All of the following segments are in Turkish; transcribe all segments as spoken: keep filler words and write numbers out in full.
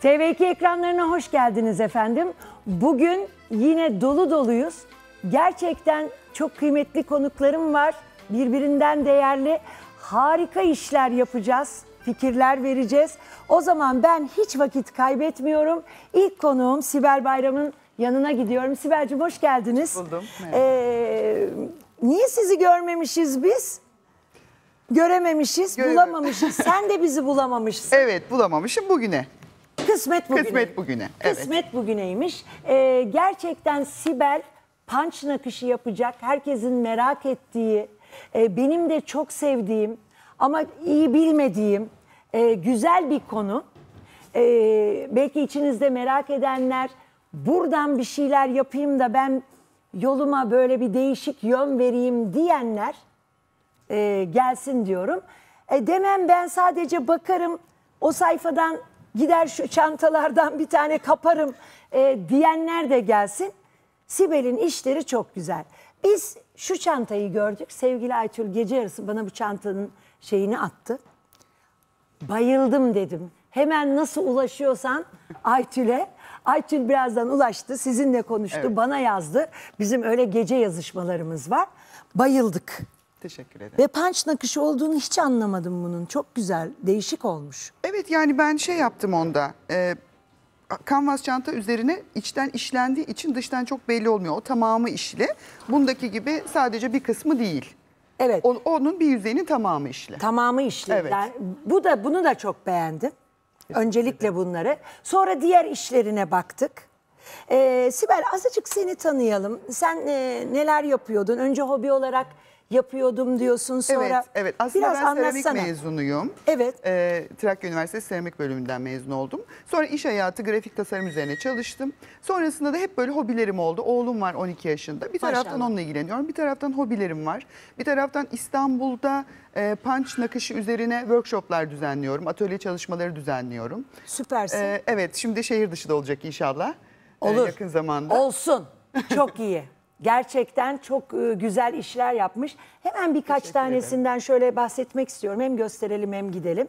T V iki ekranlarına hoş geldiniz efendim. Bugün yine dolu doluyuz. Gerçekten çok kıymetli konuklarım var. Birbirinden değerli, harika işler yapacağız. Fikirler vereceğiz. O zaman ben hiç vakit kaybetmiyorum. İlk konuğum Sibel Bayram'ın yanına gidiyorum. Sibel'cim hoş geldiniz. Hoş buldum. Ee, niye sizi görmemişiz biz? Görememişiz, Göreme bulamamışız. Sen de bizi bulamamışsın. Evet, bulamamışım bugüne. Kısmet bugüne. Kısmet bugüne. Evet. Kısmet bugüneymiş. Ee, gerçekten Sibel punch nakışı yapacak. Herkesin merak ettiği, e, benim de çok sevdiğim ama iyi bilmediğim e, güzel bir konu. E, belki içinizde merak edenler, buradan bir şeyler yapayım da ben yoluma böyle bir değişik yön vereyim diyenler e, gelsin diyorum. E, demem ben sadece bakarım, o sayfadan gider şu çantalardan bir tane kaparım e, diyenler de gelsin. Sibel'in işleri çok güzel. Biz şu çantayı gördük. Sevgili Aytül gece yarısı bana bu çantanın şeyini attı. Bayıldım dedim. Hemen nasıl ulaşıyorsan Aytül'e. Aytül birazdan ulaştı. Sizinle konuştu. Evet. Bana yazdı. Bizim öyle gece yazışmalarımız var. Bayıldık. Teşekkür ederim. Ve punch nakışı olduğunu hiç anlamadım bunun. Çok güzel, değişik olmuş. Evet, yani ben şey yaptım onda. E, kanvas çanta üzerine içten işlendiği için dıştan çok belli olmuyor. O tamamı işli. Bundaki gibi sadece bir kısmı değil. Evet. O, onun bir yüzeyinin tamamı işli. Tamamı işli. Evet. Yani bu da bunu da çok beğendim. Öncelikle bunları. Sonra diğer işlerine baktık. Ee, Sibel azıcık seni tanıyalım. Sen e, neler yapıyordun? Önce hobi olarak yapıyordum diyorsun, sonra Evet, evet. Aslında biraz ben seramik anlatsana. mezunuyum. Evet. Ee, Trakya Üniversitesi Seramik Bölümünden mezun oldum. Sonra iş hayatı, grafik tasarım üzerine çalıştım. Sonrasında da hep böyle hobilerim oldu. Oğlum var on iki yaşında. Bir taraftan Maşallah. onunla ilgileniyorum. Bir taraftan hobilerim var. Bir taraftan İstanbul'da e, punch nakışı üzerine workshoplar düzenliyorum. Atölye çalışmaları düzenliyorum. Süpersin. Ee, evet, şimdi şehir dışı da olacak inşallah. Ee, Olur. yakın zamanda. Olsun. Çok iyi. Gerçekten çok e, güzel işler yapmış. Hemen birkaç Teşekkür tanesinden ederim. şöyle bahsetmek istiyorum. Hem gösterelim hem gidelim.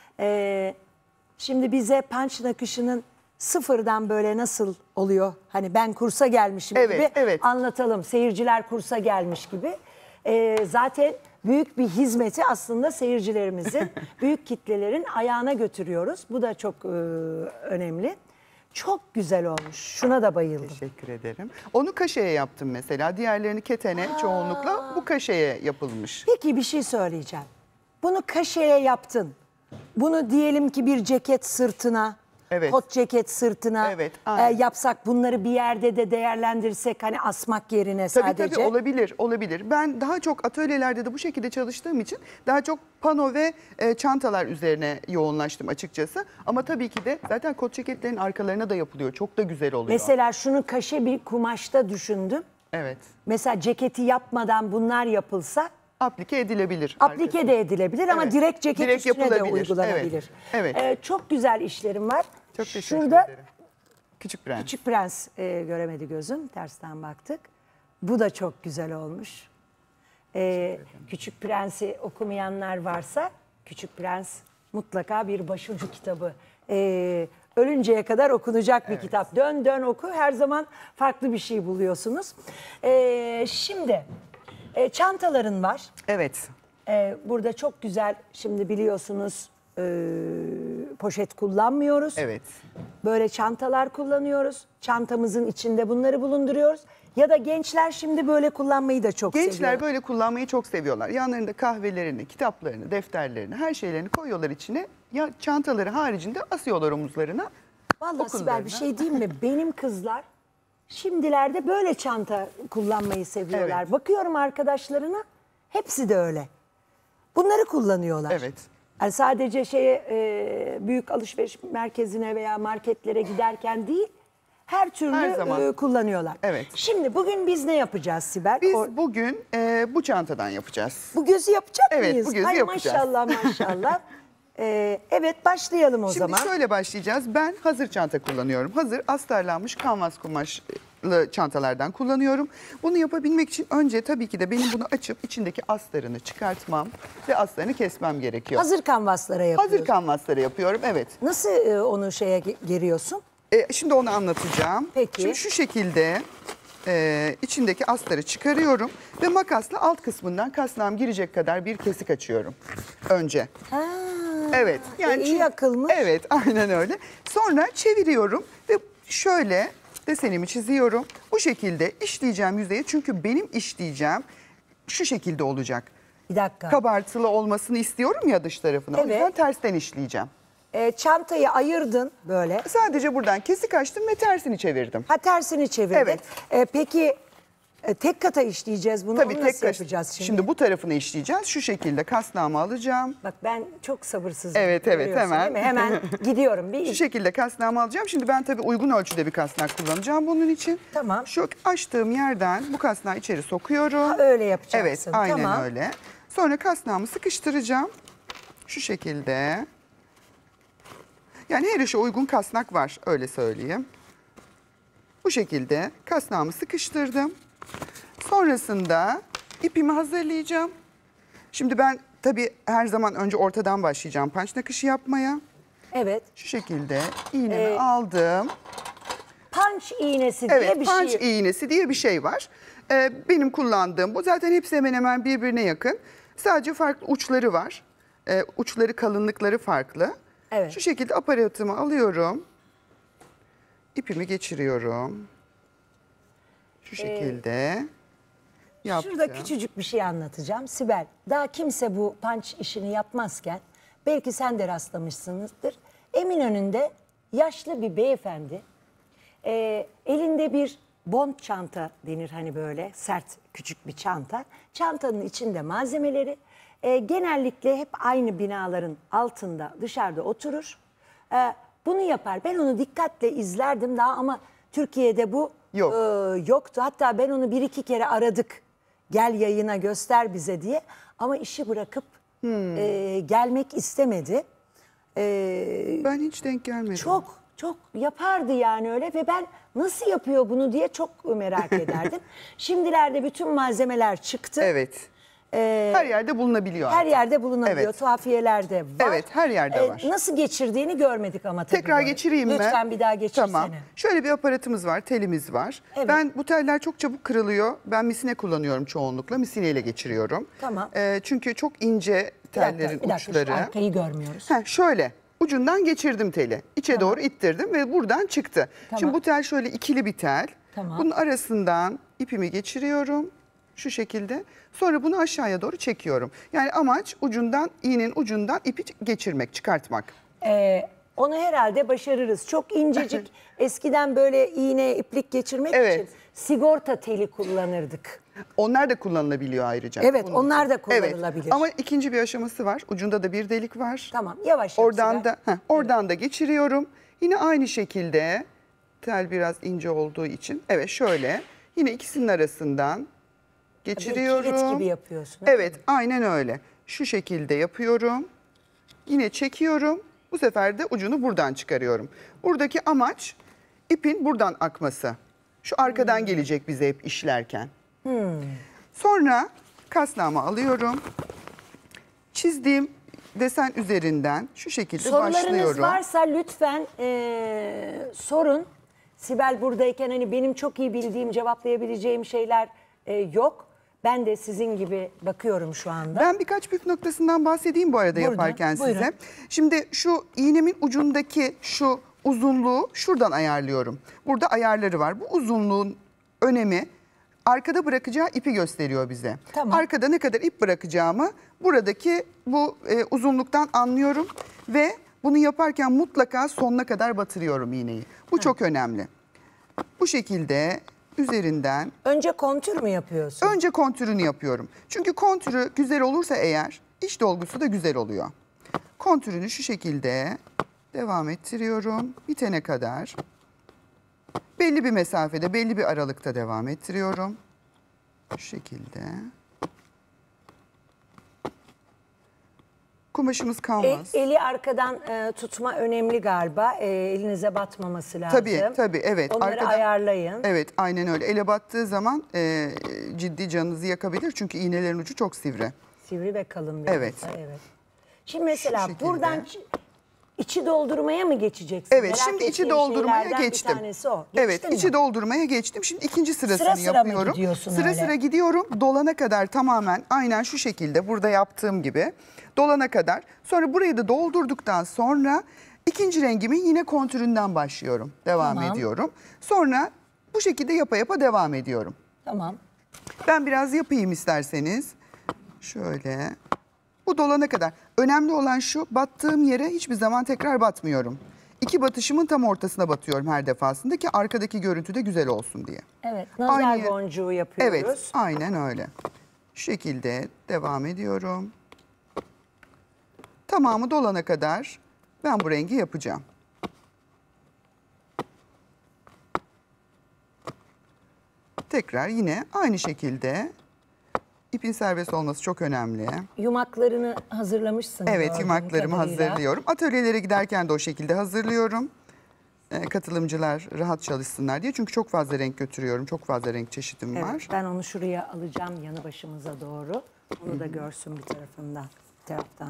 Ee, şimdi bize punch nakışının sıfırdan böyle nasıl oluyor? Hani ben kursa gelmişim Evet, gibi evet. anlatalım. Seyirciler kursa gelmiş gibi. Ee, zaten büyük bir hizmeti aslında seyircilerimizin, büyük kitlelerin ayağına götürüyoruz. Bu da çok e, önemli. Çok güzel olmuş. Şuna da bayıldım. Teşekkür ederim. Onu kaşeye yaptım mesela. Diğerlerini ketene çoğunlukla, bu kaşeye yapılmış. Peki bir şey söyleyeceğim. Bunu kaşeye yaptın. Bunu diyelim ki bir ceket sırtına, Evet. kot ceket sırtına Evet, e, aynen. yapsak, bunları bir yerde de değerlendirsek, hani asmak yerine Tabii sadece. tabii olabilir, olabilir. Ben daha çok atölyelerde de bu şekilde çalıştığım için daha çok pano ve e, çantalar üzerine yoğunlaştım açıkçası. Ama tabii ki de zaten kot ceketlerin arkalarına da yapılıyor. Çok da güzel oluyor. Mesela şunu kaşe bir kumaşta düşündüm. Evet. Mesela ceketi yapmadan bunlar yapılsa Aplike edilebilir. aplike arkası. de edilebilir ama Evet. direkt ceket Direkt üstüne de yapılabilir. uygulanabilir. Evet, evet. Ee, çok güzel işlerim var. Çok teşekkür Şurada ederim. Küçük Prens. Küçük Prens e, göremedi gözüm. Tersten baktık. Bu da çok güzel olmuş. Ee, Küçük Prens'i okumayanlar varsa Küçük Prens mutlaka bir başucu kitabı. Ee, ölünceye kadar okunacak bir Evet. kitap. Dön dön oku, her zaman farklı bir şey buluyorsunuz. Ee, şimdi e, çantaların var. Evet. Ee, burada çok güzel, şimdi biliyorsunuz e, poşet kullanmıyoruz. Evet. Böyle çantalar kullanıyoruz. Çantamızın içinde bunları bulunduruyoruz. Ya da gençler şimdi böyle kullanmayı da çok Gençler seviyorlar. böyle kullanmayı çok seviyorlar. Yanlarında kahvelerini, kitaplarını, defterlerini, her şeylerini koyuyorlar içine. Ya çantaları haricinde asıyorlar omuzlarına. Vallahi Sibel okullarına. bir şey diyeyim mi? Benim kızlar şimdilerde böyle çanta kullanmayı seviyorlar. Evet. Bakıyorum arkadaşlarına, hepsi de öyle. Bunları kullanıyorlar. Evet. Yani sadece şeye e, büyük alışveriş merkezine veya marketlere giderken değil, her türlü Her zaman. e, kullanıyorlar. Evet. Şimdi bugün biz ne yapacağız Sibel? Biz O- bugün e, bu çantadan yapacağız. bu gözü yapacak Evet, mıyız? bu gözü Ay yapacağız. maşallah maşallah. Ee, evet başlayalım o Şimdi zaman. şöyle başlayacağız. Ben hazır çanta kullanıyorum. Hazır astarlanmış kanvas kumaşlı çantalardan kullanıyorum. Bunu yapabilmek için önce tabii ki de benim bunu açıp içindeki astarını çıkartmam ve astarını kesmem gerekiyor. Hazır kanvaslara yapıyoruz. Hazır kanvasları yapıyorum, evet. Nasıl e, onu şeye ge- geriyorsun? E, şimdi onu anlatacağım. Peki. Şimdi şu şekilde e, içindeki astarı çıkarıyorum ve makasla alt kısmından kasnağım girecek kadar bir kesik açıyorum önce. Ha, Evet. e, iyi çünkü- akılmış. Evet, aynen öyle. Sonra çeviriyorum ve şöyle desenimi çiziyorum. Bu şekilde işleyeceğim yüzeye. Çünkü benim işleyeceğim şu şekilde olacak. Bir dakika. Kabartılı olmasını istiyorum ya dış tarafına. O Evet. yüzden tersten işleyeceğim. E, çantayı ayırdın böyle. Sadece buradan kesik açtım ve tersini çevirdim. Ha tersini çevirdin. Evet. E, peki e, tek kata işleyeceğiz bunu. Tabii Onu tek nasıl kaş- yapacağız şimdi? Şimdi bu tarafını işleyeceğiz. Şu şekilde kasnağımı alacağım. Bak ben çok sabırsızım. Evet, evet, Görüyorsun hemen. değil mi? Hemen gidiyorum. Bir Şu şekilde kasnağımı alacağım. Şimdi ben tabii uygun ölçüde bir kasnak kullanacağım bunun için. Tamam. Şu açtığım yerden bu kasnağı içeri sokuyorum. Ha, öyle yapacaksın. Evet, aynen Tamam. öyle. Sonra kasnağımı sıkıştıracağım. Şu şekilde. Yani her işe uygun kasnak var, öyle söyleyeyim. Bu şekilde kasnağımı sıkıştırdım. Sonrasında ipimi hazırlayacağım. Şimdi ben tabii her zaman önce ortadan başlayacağım punch nakışı yapmaya. Evet. Şu şekilde iğnemi Ee, aldım. Punch iğnesi diye Evet, bir punch şey. iğnesi diye bir şey var. Ee, benim kullandığım bu. Zaten hepsi hemen hemen birbirine yakın. Sadece farklı uçları var. Ee, uçları, kalınlıkları farklı. Evet. Şu şekilde aparatımı alıyorum. İpimi geçiriyorum. Şu şekilde yaptım. Şurada küçücük bir şey anlatacağım. Sibel, daha kimse bu punch işini yapmazken belki sen de rastlamışsınızdır. Eminönü'nde yaşlı bir beyefendi e, elinde bir bond çanta denir hani böyle sert küçük bir çanta. Çantanın içinde malzemeleri e, genellikle hep aynı binaların altında dışarıda oturur. E, bunu yapar. Ben onu dikkatle izlerdim daha ama Türkiye'de bu Yok. e, yoktu. Hatta ben onu bir iki kere aradık. Gel yayına göster bize diye. Ama işi bırakıp e, gelmek istemedi. E, Ben hiç denk gelmedim. çok çok yapardı yani öyle ve ben nasıl yapıyor bunu diye çok merak ederdim. Şimdilerde bütün malzemeler çıktı. Evet. E, Her yerde bulunabiliyor her artık. yerde bulunabiliyor. Evet. Tuhafiyelerde var. Evet, her yerde E, var. Nasıl geçirdiğini görmedik ama tabii. Tekrar böyle. geçireyim mi? Lütfen bir daha geçirsene. Tamam. Şöyle bir aparatımız var, telimiz var. Evet. Ben bu teller çok çabuk kırılıyor. Ben misine kullanıyorum çoğunlukla. Misineyle geçiriyorum. Tamam. Ee, çünkü çok ince Bir dakika, tellerin bir dakika, şu uçları. arkayı görmüyoruz. Heh, şöyle ucundan geçirdim teli. İçe doğru ittirdim ve buradan çıktı. Tamam. Şimdi bu tel şöyle ikili bir tel. Tamam. Bunun arasından ipimi geçiriyorum. Şu şekilde. Sonra bunu aşağıya doğru çekiyorum. Yani amaç ucundan, iğnenin ucundan ipi geçirmek, çıkartmak. Ee, onu herhalde başarırız. Çok incecik. Eskiden böyle iğne, iplik geçirmek Evet. için sigorta teli kullanırdık. Onlar da kullanılabiliyor ayrıca. Evet, Bunun onlar için. da kullanılabilir. Evet. Ama ikinci bir aşaması var. Ucunda da bir delik var. Tamam, yavaş yap Oradan Sibel. da heh, oradan da geçiriyorum. Yine aynı şekilde tel biraz ince olduğu için evet şöyle yine ikisinin arasından geçiriyorum. kilit gibi yapıyorsun, öyle Evet, aynen öyle. Şu şekilde yapıyorum. Yine çekiyorum. Bu sefer de ucunu buradan çıkarıyorum. Buradaki amaç ipin buradan akması. Şu arkadan Hmm. gelecek bize hep işlerken. Sonra kasnağımı alıyorum. Çizdiğim desen üzerinden şu şekilde Sorularınız başlıyorum. varsa lütfen ee, sorun. Sibel buradayken hani benim çok iyi bildiğim, cevaplayabileceğim şeyler ee, yok. Ben de sizin gibi bakıyorum şu anda. Ben birkaç püf noktasından bahsedeyim bu arada Buyurun, yaparken buyurun. size. Şimdi şu iğnemin ucundaki şu uzunluğu şuradan ayarlıyorum. Burada ayarları var. Bu uzunluğun önemi arkada bırakacağı ipi gösteriyor bize. Tamam. Arkada ne kadar ip bırakacağımı buradaki bu e, uzunluktan anlıyorum ve bunu yaparken mutlaka sonuna kadar batırıyorum iğneyi. Bu çok önemli. Bu şekilde üzerinden Önce kontür mü yapıyorsun? önce kontürünü yapıyorum. Çünkü kontürü güzel olursa eğer iç dolgusu da güzel oluyor. Kontürünü şu şekilde devam ettiriyorum bitene kadar. Belli bir mesafede, belli bir aralıkta devam ettiriyorum. Şu şekilde. Kumaşımız El- kanvas. eli arkadan e, tutma önemli galiba. E, elinize batmaması lazım. Tabii tabii evet. Onları Arkadan- ayarlayın. Evet aynen öyle. Ele battığı zaman e, ciddi canınızı yakabilir. Çünkü iğnelerin ucu çok sivri. Sivri ve kalın biraz Evet. da, evet. Şimdi mesela şekilde. buradan ç- içi doldurmaya mı geçeceksin? Evet Merak şimdi içi ettiğim doldurmaya şeylerden geçtim. Bir tanesi o. Evet Geçtin içi mi? doldurmaya geçtim. Şimdi ikinci sırasını Sıra sıra mı yapıyorum. gidiyorsun sıra öyle? sıra gidiyorum. Dolana kadar tamamen aynen şu şekilde burada yaptığım gibi dolana kadar. Sonra burayı da doldurduktan sonra ikinci rengimin yine kontüründen başlıyorum. Devam Tamam. ediyorum. Sonra bu şekilde yapa yapa devam ediyorum. Tamam. Ben biraz yapayım isterseniz. Şöyle. Bu dolana kadar. Önemli olan şu, battığım yere hiçbir zaman tekrar batmıyorum. İki batışımın tam ortasına batıyorum her defasında ki arkadaki görüntü de güzel olsun diye. Evet. Nazar Aynı- boncuğu yapıyoruz. Evet, aynen öyle. Şu şekilde devam ediyorum. Tamamı dolana kadar ben bu rengi yapacağım. Tekrar yine aynı şekilde ipin serbest olması çok önemli. Yumaklarını hazırlamışsın. Evet, gördüğüm yumaklarımı kadarıyla. hazırlıyorum. Atölyelere giderken de o şekilde hazırlıyorum. Ee, katılımcılar rahat çalışsınlar diye. Çünkü çok fazla renk götürüyorum. Çok fazla renk çeşidim Evet, var. ben onu şuraya alacağım yanı başımıza doğru. Onu da görsün bir tarafından, bir taraftan.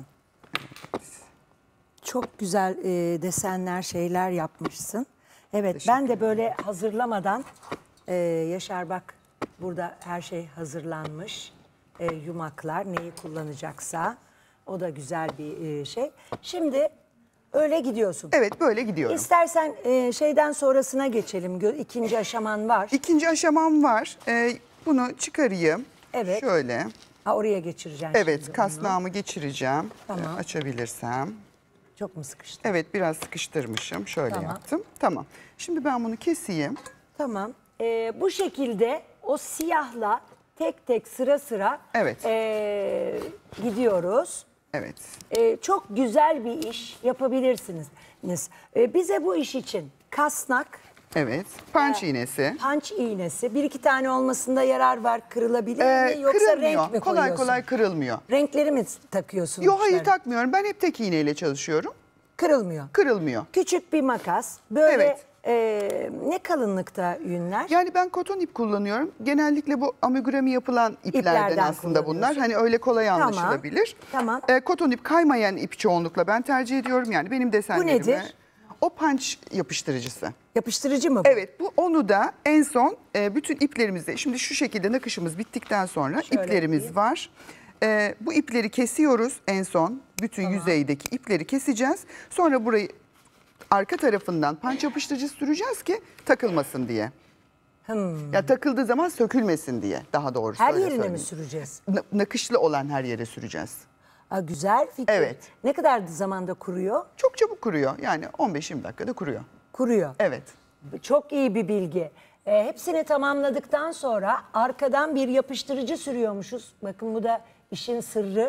Çok güzel e, desenler, şeyler yapmışsın. Evet, ben de böyle hazırlamadan e, Yaşar bak burada her şey hazırlanmış. E, yumaklar neyi kullanacaksa o da güzel bir e, şey. Şimdi öyle gidiyorsun. Evet, böyle gidiyorum. İstersen e, şeyden sonrasına geçelim. Gö- İkinci aşaman var. İkinci aşamam var. Ee, bunu çıkarayım. Evet. Şöyle. Ha, oraya geçireceğim Evet, şimdi onu. kasnağımı geçireceğim. Tamam. Ee, açabilirsem. Çok mu sıkıştı? Evet, biraz sıkıştırmışım. Şöyle Tamam. yaptım. Tamam. Şimdi ben bunu keseyim. Tamam. Ee, bu şekilde o siyahla tek tek sıra sıra Evet. ee, gidiyoruz. Evet. Ee, çok güzel bir iş yapabilirsiniz. Ee, bize bu iş için kasnak, Evet. Punch iğnesi. punch iğnesi, bir iki tane olmasında yarar var. Kırılabilir Ee, mi yoksa kırılmıyor. renk mi kolay koyuyorsun? kolay kırılmıyor. Renkleri mi takıyorsun? Yok hayır uçlarına? takmıyorum. Ben hep tek iğneyle çalışıyorum. Kırılmıyor. Kırılmıyor. Küçük bir makas. Böyle Evet. ee, ne kalınlıkta yünler? Yani ben koton ip kullanıyorum. Genellikle bu amigurumi yapılan iplerden, İplerden aslında bunlar. kullanıyorsun. Hani öyle kolay Tamam, anlaşılabilir. tamam. Ee, koton ip kaymayan ip çoğunlukla ben tercih ediyorum. Yani benim desenlerime. nedir? O punch yapıştırıcısı. Yapıştırıcı mı bu? Evet bu onu da en son e, bütün iplerimizde şimdi şu şekilde nakışımız bittikten sonra Şöyle iplerimiz yapayım. var. E, bu ipleri kesiyoruz en son. Bütün yüzeydeki ipleri keseceğiz. Sonra burayı arka tarafından punch yapıştırıcı süreceğiz ki takılmasın diye. Hmm. Ya takıldığı zaman sökülmesin diye daha doğrusu Her öyle yerine mi söyleyeyim. süreceğiz? Na- Nakışlı olan her yere süreceğiz. Aa, güzel fikir. Evet. Ne kadar zamanda kuruyor? Çok çabuk kuruyor. Yani on beş yirmi dakikada kuruyor. Kuruyor. Evet. Çok iyi bir bilgi. Ee, hepsini tamamladıktan sonra arkadan bir yapıştırıcı sürüyormuşuz. Bakın bu da işin sırrı.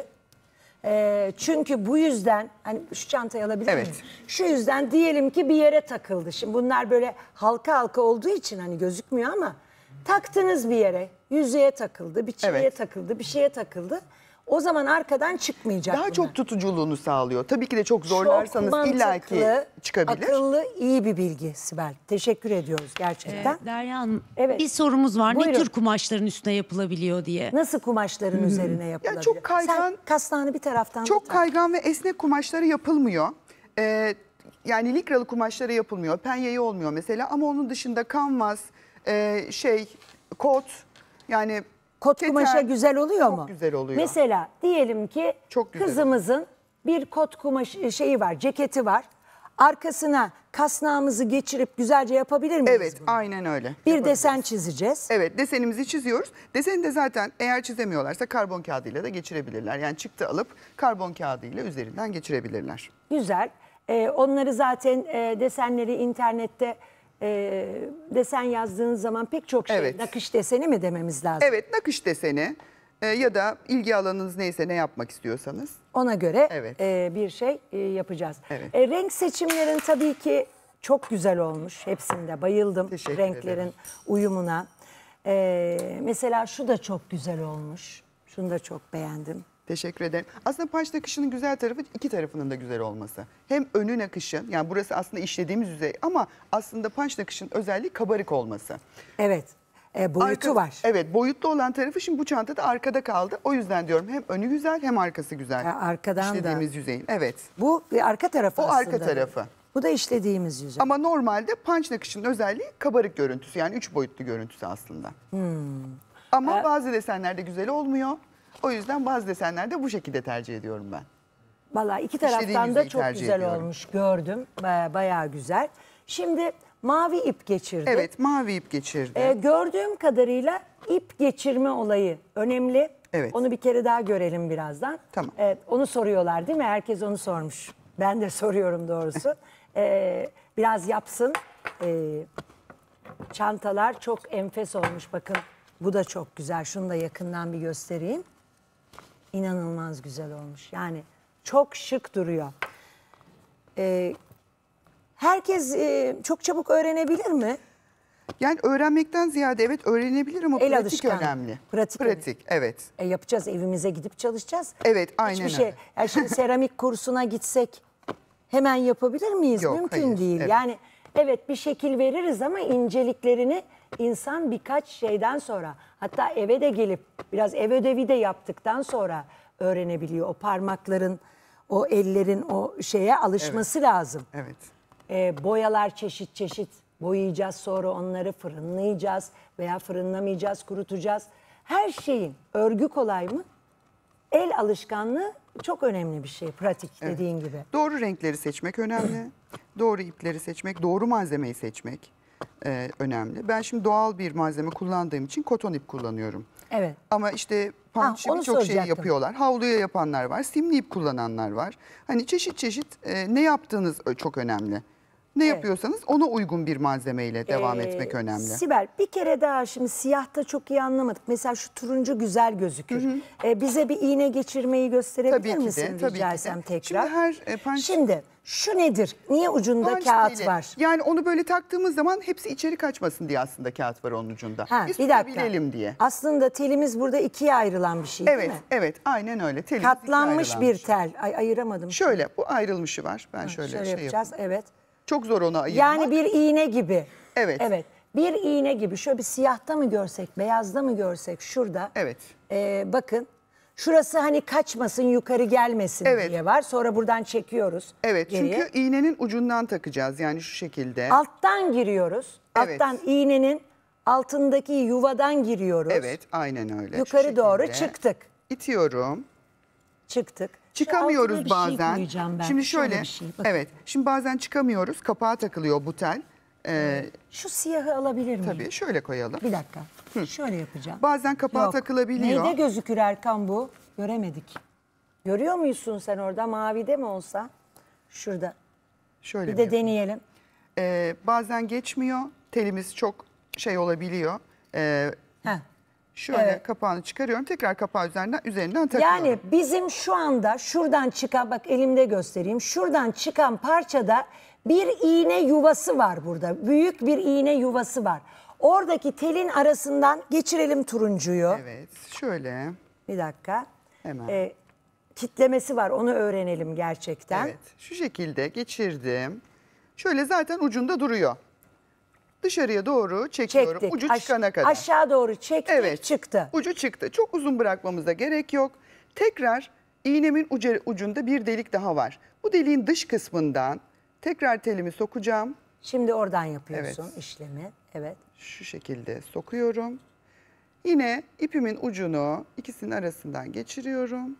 Ee, çünkü bu yüzden hani şu çantayı alabilir Evet. miyim? Şu yüzden diyelim ki bir yere takıldı. Şimdi bunlar böyle halka halka olduğu için hani gözükmüyor ama taktınız bir yere. Yüzeye takıldı, bir çiviye Evet. takıldı, bir şeye takıldı. O zaman arkadan çıkmayacak Daha bunlar. çok tutuculuğunu sağlıyor. Tabii ki de çok zorlarsanız Çok illaki mantıklı, çıkabilir. akıllı, iyi bir bilgi Sibel. Teşekkür ediyoruz gerçekten. Ee, Derya Hanım, Evet. bir sorumuz var. Buyurun. Ne tür kumaşların üstüne yapılabiliyor diye. Nasıl kumaşların üzerine yapılabilir? çok kaygan- Sen kasnağını bir taraftan Çok tutar. kaygan ve esnek kumaşları yapılmıyor. Ee, yani likralı kumaşları yapılmıyor. Penyeyi olmuyor mesela ama onun dışında kanvas, e, şey, kot yani Kot keten, kumaşa güzel oluyor çok mu? güzel oluyor. Mesela diyelim ki Çok güzel kızımızın bir kot kumaş şeyi var, ceketi var. Arkasına kasnağımızı geçirip güzelce yapabilir miyiz Evet, bunu? aynen öyle. Bir Yapabiliriz. desen çizeceğiz. Evet, desenimizi çiziyoruz. Deseni de zaten eğer çizemiyorlarsa karbon kağıdıyla da geçirebilirler. Yani çıktı alıp karbon kağıdıyla üzerinden geçirebilirler. Güzel. Ee, onları zaten e, desenleri internette e, desen yazdığınız zaman pek çok şey, Evet. nakış deseni mi dememiz lazım? Evet, nakış deseni e, ya da ilgi alanınız neyse ne yapmak istiyorsanız. Ona göre Evet. e, bir şey e, yapacağız. Evet. E, renk seçimlerin tabii ki çok güzel olmuş. Hepsinde bayıldım Teşekkür renklerin ederim. uyumuna. E, mesela şu da çok güzel olmuş. Şunu da çok beğendim. Teşekkür ederim. Aslında panç nakışının güzel tarafı iki tarafının da güzel olması. Hem önü nakışın, yani burası aslında işlediğimiz yüzey ama aslında panç nakışın özelliği kabarık olması. Evet. E, boyutu Arka- var. Evet, boyutlu olan tarafı şimdi bu çantada arkada kaldı. O yüzden diyorum hem önü güzel hem arkası güzel. Ha, arkadan da. İşlediğimiz yüzeyin. Evet. Bu bir arka tarafı O aslında. arka tarafı. Bu da işlediğimiz yüzey. Ama normalde panç nakışının özelliği kabarık görüntüsü. Yani üç boyutlu görüntüsü aslında. Ama bazı desenlerde güzel olmuyor. O yüzden bazı desenlerde bu şekilde tercih ediyorum ben. Vallahi iki İşlediğim taraftan da yüzeyi çok tercih güzel ediyorum. olmuş gördüm. Baya, bayağı güzel. Şimdi mavi ip geçirdi. Evet, mavi ip geçirdi. Ee, gördüğüm kadarıyla ip geçirme olayı önemli. Evet. Onu bir kere daha görelim birazdan. Tamam. Evet, onu soruyorlar değil mi? Herkes onu sormuş. Ben de soruyorum doğrusu. Ee, biraz yapsın. Ee, çantalar çok enfes olmuş. Bakın bu da çok güzel. Şunu da yakından bir göstereyim. İnanılmaz güzel olmuş. Yani çok şık duruyor. Ee, herkes e, çok çabuk öğrenebilir mi? Yani öğrenmekten ziyade evet öğrenebilir ama El pratik alışkanlığı. önemli. Pratik Pratik, evet. E, yapacağız, evimize gidip çalışacağız. Evet, aynen Hiçbir şey. öyle. Yani şimdi seramik kursuna gitsek hemen yapabilir miyiz? Yok, Mümkün hayır, değil. evet. Yani evet bir şekil veririz ama inceliklerini insan birkaç şeyden sonra, hatta eve de gelip biraz ev ödevi de yaptıktan sonra öğrenebiliyor. O parmakların, o ellerin o şeye alışması lazım. Evet. E, boyalar çeşit çeşit boyayacağız, sonra onları fırınlayacağız veya fırınlamayacağız, kurutacağız. Her şeyin örgü kolay mı? El alışkanlığı çok önemli bir şey, pratik dediğin gibi. Doğru renkleri seçmek önemli. Doğru ipleri seçmek, doğru malzemeyi seçmek e, önemli. Ben şimdi doğal bir malzeme kullandığım için koton ip kullanıyorum. Evet. Ama işte punch Ha, onu birçok şeyi soracaktım. yapıyorlar. Havluya yapanlar var, simli ip kullananlar var. Hani çeşit çeşit e, ne yaptığınız çok önemli. Ne Evet. yapıyorsanız ona uygun bir malzemeyle devam Ee, etmek önemli. Sibel bir kere daha şimdi siyahta çok iyi anlamadık. Mesela şu turuncu güzel gözükür. Ee, bize bir iğne geçirmeyi gösterebilir Tabii ki de, misin tabii rica ki de. etsem tekrar? Şimdi her, e, punch- Şimdi şu nedir? Niye ucunda Punch kağıt teli. var? Yani onu böyle taktığımız zaman hepsi içeri kaçmasın diye aslında kağıt var onun ucunda. Ha, Biz bir dakika. tutabilelim diye. Aslında telimiz burada ikiye ayrılan bir şey Evet, değil mi? evet, aynen öyle. Telimiz Katlanmış ikiye bir ayrılan tel. Ay ayıramadım. Şöyle, bu ayrılmışı var. Ben Ha, şöyle, şöyle şey yapacağız. yapayım. Evet. Çok zor onu ayırmak. Yani bir iğne gibi. Evet. Evet. Bir iğne gibi. Şöyle bir siyahta mı görsek, beyazda mı görsek şurada. Evet. Ee, bakın. Şurası hani kaçmasın, yukarı gelmesin Evet. diye var. Sonra buradan çekiyoruz. Evet, geriye. çünkü iğnenin ucundan takacağız. Yani şu şekilde. Alttan giriyoruz. Evet. Alttan iğnenin altındaki yuvadan giriyoruz. Evet, aynen öyle. Şu Yukarı doğru şekilde. çıktık. İtiyorum. Çıktık. Şu altına Çıkamıyoruz bir şey bazen. koyacağım ben. Şimdi şöyle, bir şey. Bakın. evet. Şimdi bazen çıkamıyoruz. Kapağa takılıyor bu tel. Ee, Şu siyahı alabilir miyim? tabii şöyle koyalım. Bir dakika. Şöyle yapacağım. Bazen kapağa Yok. takılabiliyor. Neyde gözükür Erkan bu? Göremedik. Görüyor musun sen orada? Mavide mi olsa? Şurada. Şöyle Bir mi de yapayım? deneyelim. Ee, bazen geçmiyor. Telimiz çok şey olabiliyor. Ee, Heh. şöyle Evet. kapağını çıkarıyorum. Tekrar kapağı üzerinden üzerinden takıyorum. Yani bizim şu anda şuradan çıkan, bak elimde göstereyim. Şuradan çıkan parçada bir iğne yuvası var burada. Büyük bir iğne yuvası var. Oradaki telin arasından geçirelim turuncuyu. Evet, şöyle. Bir dakika. Hemen. Ee, kitlemesi var, onu öğrenelim gerçekten. Evet, şu şekilde geçirdim. Şöyle zaten ucunda duruyor. Dışarıya doğru çekiyorum. Çektik. Ucu Aş- çıkana kadar. Aşağı doğru çektik, Evet. çıktı. Ucu çıktı. Çok uzun bırakmamıza gerek yok. Tekrar iğnemin ucu, ucunda bir delik daha var. Bu deliğin dış kısmından tekrar telimi sokacağım. Şimdi oradan yapıyorsun Evet. işlemi. Evet. Şu şekilde sokuyorum. Yine ipimin ucunu ikisinin arasından geçiriyorum.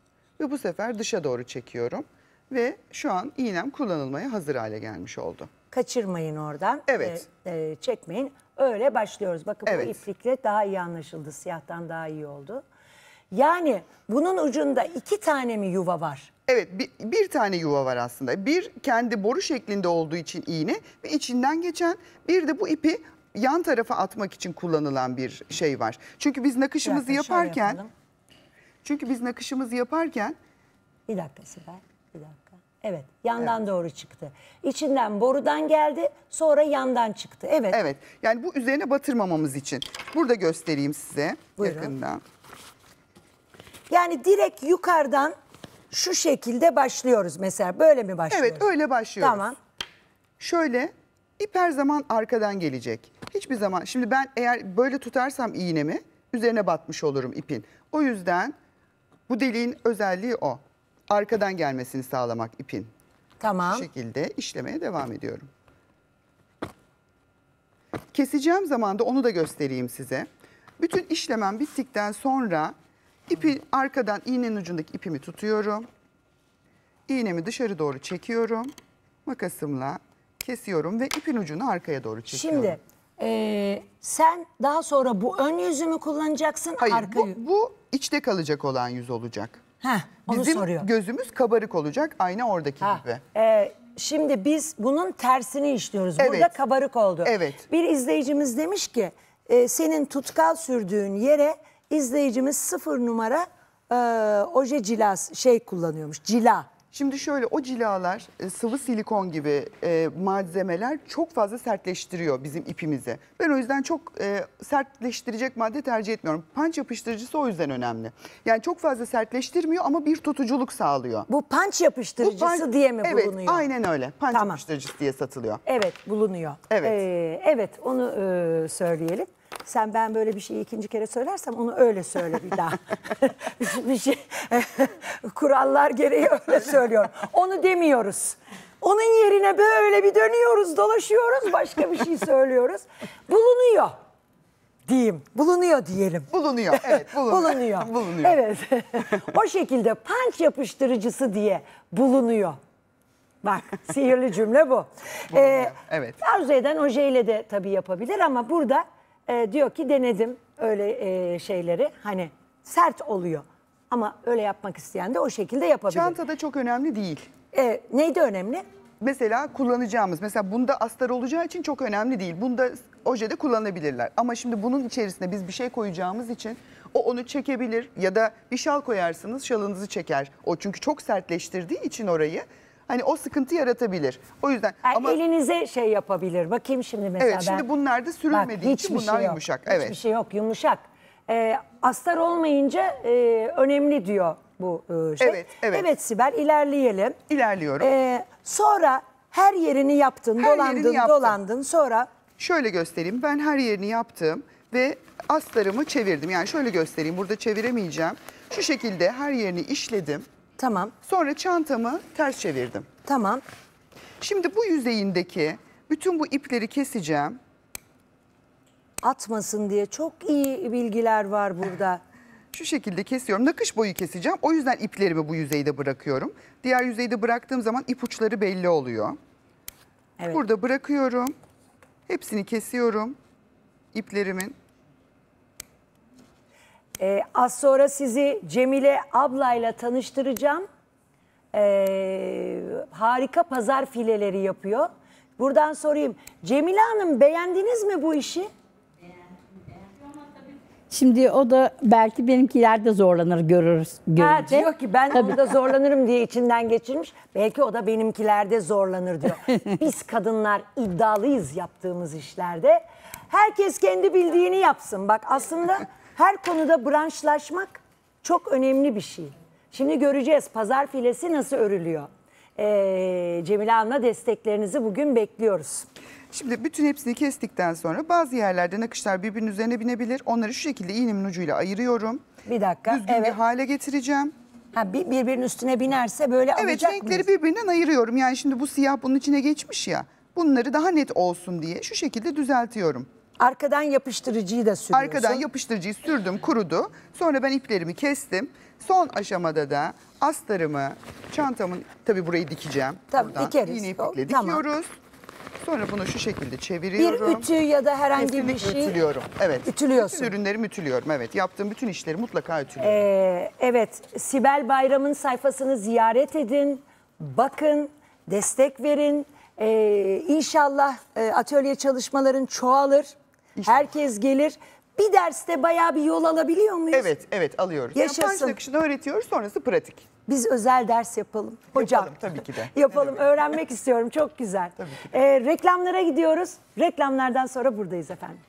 Ve bu sefer dışa doğru çekiyorum. Ve şu an iğnem kullanılmaya hazır hale gelmiş oldu. Kaçırmayın oradan. Evet. E, e, çekmeyin. Öyle başlıyoruz. Bakın Evet. bu iplikle daha iyi anlaşıldı. Siyahtan daha iyi oldu. Yani bunun ucunda iki tane mi yuva var? Evet, bir, bir tane yuva var aslında. Bir kendi boru şeklinde olduğu için iğne ve içinden geçen, bir de bu ipi yan tarafa atmak için kullanılan bir şey var. Çünkü biz Bir nakışımızı dakika, şöyle yaparken yapalım. çünkü biz nakışımızı yaparken Bir dakika Sibel. Bir dakika. Evet. Yandan doğru çıktı. İçinden borudan geldi. Sonra yandan çıktı. Evet. evet, yani bu üzerine batırmamamız için. Burada göstereyim size Buyurun. yakından. Yani direkt yukarıdan şu şekilde başlıyoruz mesela. Böyle mi başlıyoruz? Evet, öyle başlıyoruz. Tamam. Şöyle, ip her zaman arkadan gelecek. Hiçbir zaman, şimdi ben eğer böyle tutarsam iğnemi üzerine batmış olurum ipin. O yüzden bu deliğin özelliği o. Arkadan gelmesini sağlamak ipin. Tamam. Bu şekilde işlemeye devam ediyorum. Keseceğim zaman da onu da göstereyim size. Bütün işlemem bittikten sonra ipi arkadan iğnenin ucundaki ipimi tutuyorum. İğnemi dışarı doğru çekiyorum. Makasımla kesiyorum ve ipin ucunu arkaya doğru çekiyorum. Şimdi e, sen daha sonra bu ön yüzü mü kullanacaksın? Hayır, arka bu, yüzü? bu içte kalacak olan yüz olacak. Heh, onu Bizim soruyor. gözümüz kabarık olacak, aynı oradaki Ha, gibi. e, şimdi biz bunun tersini işliyoruz. Evet. Burada kabarık oldu. Evet. Bir izleyicimiz demiş ki e, senin tutkal sürdüğün yere izleyicimiz sıfır numara e, oje cilas şey kullanıyormuş. Cila. Şimdi şöyle, o cilalar, e, sıvı silikon gibi e, malzemeler çok fazla sertleştiriyor bizim ipimizi. Ben o yüzden çok e, sertleştirecek madde tercih etmiyorum. Punch yapıştırıcısı o yüzden önemli. Yani çok fazla sertleştirmiyor ama bir tutuculuk sağlıyor. Bu punch Bu yapıştırıcısı punch- diye mi evet, bulunuyor? aynen öyle. Punch Tamam. yapıştırıcısı diye satılıyor. Evet, bulunuyor. Evet. Ee, evet, onu e, söyleyelim. Sen ben böyle bir şeyi ikinci kere söylersem onu öyle söyle bir daha. bir, bir şey kurallar gereği öyle söylüyorum. Onu demiyoruz. Onun yerine böyle bir dönüyoruz, dolaşıyoruz, başka bir şey söylüyoruz. Bulunuyor diyeyim. Bulunuyor diyelim. Bulunuyor, evet. Bulunuyor. Bulunuyor. Bulunuyor. Evet. O şekilde punch yapıştırıcısı diye bulunuyor. Bak, sihirli cümle bu. Ee, evet. Arzu eden ojeyle de tabii yapabilir ama burada e, diyor ki denedim öyle e, şeyleri. Hani sert oluyor ama öyle yapmak isteyen de o şekilde yapabilir. Çantada çok önemli değil. E, neydi önemli? Mesela kullanacağımız, mesela bunda astar olacağı için çok önemli değil. Bunda ojede kullanabilirler. Ama şimdi bunun içerisine biz bir şey koyacağımız için o onu çekebilir ya da bir şal koyarsınız, şalınızı çeker. O çünkü çok sertleştirdiği için orayı, hani o sıkıntı yaratabilir. O yüzden Yani ama elinize şey yapabilir. Bakayım şimdi mesela evet, şimdi ben. bunlar da sürülmediği Bak, için hiçbir bunlar şey yok. yumuşak. Hiçbir Evet. şey yok, yumuşak. Ee, astar olmayınca e, önemli diyor bu e, şey. Evet, evet. Evet Sibel, ilerleyelim. İlerliyorum. Ee, sonra her yerini yaptın, Her dolandın, yerini yaptım. dolandın. Sonra Şöyle göstereyim. Ben her yerini yaptım ve astarımı çevirdim. Yani şöyle göstereyim. Burada çeviremeyeceğim. Şu şekilde her yerini işledim. tamam, Sonra çantamı ters çevirdim. tamam. Şimdi bu yüzeyindeki bütün bu ipleri keseceğim. Atmasın diye çok iyi bilgiler var burada. Şu şekilde kesiyorum. Nakış boyu keseceğim. O yüzden iplerimi bu yüzeyde bırakıyorum. Diğer yüzeyde bıraktığım zaman ip uçları belli oluyor. Evet. Burada bırakıyorum. Hepsini kesiyorum. İplerimin. Ee, az sonra sizi Cemile ablayla tanıştıracağım. Ee, harika pazar fileleri yapıyor. Buradan sorayım. Cemile Hanım, beğendiniz mi bu işi? Şimdi o da belki benimkilerde zorlanır görürüz. Ha, görünce. diyor ki ben onda zorlanırım diye içinden geçirmiş. Belki o da benimkilerde zorlanır diyor. Biz kadınlar iddialıyız yaptığımız işlerde. Herkes kendi bildiğini yapsın. Bak aslında her konuda branşlaşmak çok önemli bir şey. Şimdi göreceğiz pazar filesi nasıl örülüyor. Ee, Cemile Hanım'la desteklerinizi bugün bekliyoruz. Şimdi bütün hepsini kestikten sonra bazı yerlerde nakışlar birbirinin üzerine binebilir. Onları şu şekilde iğnemin ucuyla ayırıyorum. Bir dakika. Düzgün Evet. bir hale getireceğim. Ha, bir, birbirinin üstüne binerse böyle Evet, alacak renkleri mıyız? birbirinden ayırıyorum. Yani şimdi bu siyah bunun içine geçmiş ya. Bunları daha net olsun diye şu şekilde düzeltiyorum. Arkadan yapıştırıcıyı da sürüyorsun. Arkadan yapıştırıcıyı sürdüm, kurudu. Sonra ben iplerimi kestim. Son aşamada da astarımı, çantamın, tabii burayı dikeceğim. Tabii, Buradan dikeriz. İğne O, iplikle tamam. dikiyoruz. Sonra bunu şu şekilde Bir çeviriyorum. ütü ya da herhangi bir Kesinlikle şey. ütülüyorum. Evet. Ütülüyorsun. Bütün ürünlerimi ütülüyorum. Evet. Yaptığım bütün işleri mutlaka ütülüyorum. Ee, evet, Sibel Bayram'ın sayfasını ziyaret edin, bakın, destek verin. Ee, İnşallah e, atölye çalışmaların çoğalır, herkes gelir. Bir derste bayağı bir yol alabiliyor muyuz? Evet, evet alıyoruz. Yaşasın. Yani punch nakışını öğretiyoruz, sonrası pratik. Biz özel ders yapalım. Hocam. Yapalım, tabii ki de. Yapalım, öğrenmek istiyorum. Çok güzel. Tabii ki de. Ee, reklamlara gidiyoruz. Reklamlardan sonra buradayız efendim.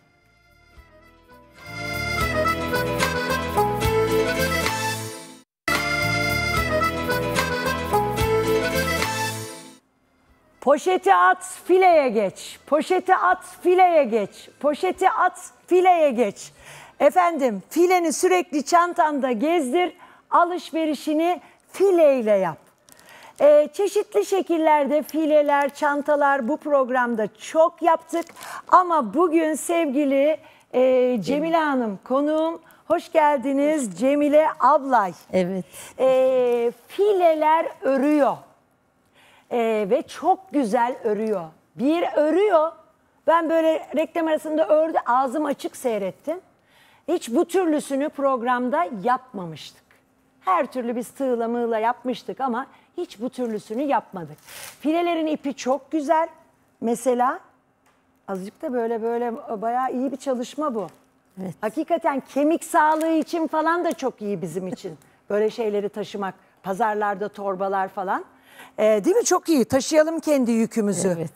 Poşeti at, fileye geç. Poşeti at, fileye geç. Poşeti at, fileye geç. Efendim, fileni sürekli çantanda gezdir. Alışverişini fileyle yap. Ee, çeşitli şekillerde fileler, çantalar bu programda çok yaptık. Ama bugün sevgili e, Cemile Hanım konuğum. Hoş geldiniz Cemile Ablay. Evet. Ee, fileler örüyor. Ee, ve çok güzel örüyor. Bir örüyor. Ben böyle reklam arasında ördü, ağzım açık seyrettim. Hiç bu türlüsünü programda yapmamıştık. Her türlü biz tığla mığla yapmıştık ama hiç bu türlüsünü yapmadık. Filelerin ipi çok güzel. Mesela azıcık da böyle böyle bayağı iyi bir çalışma bu. Evet. Hakikaten kemik sağlığı için falan da çok iyi bizim için. Böyle şeyleri taşımak, pazarlarda torbalar falan. Ee, değil mi? Çok iyi. Taşıyalım kendi yükümüzü. Evet.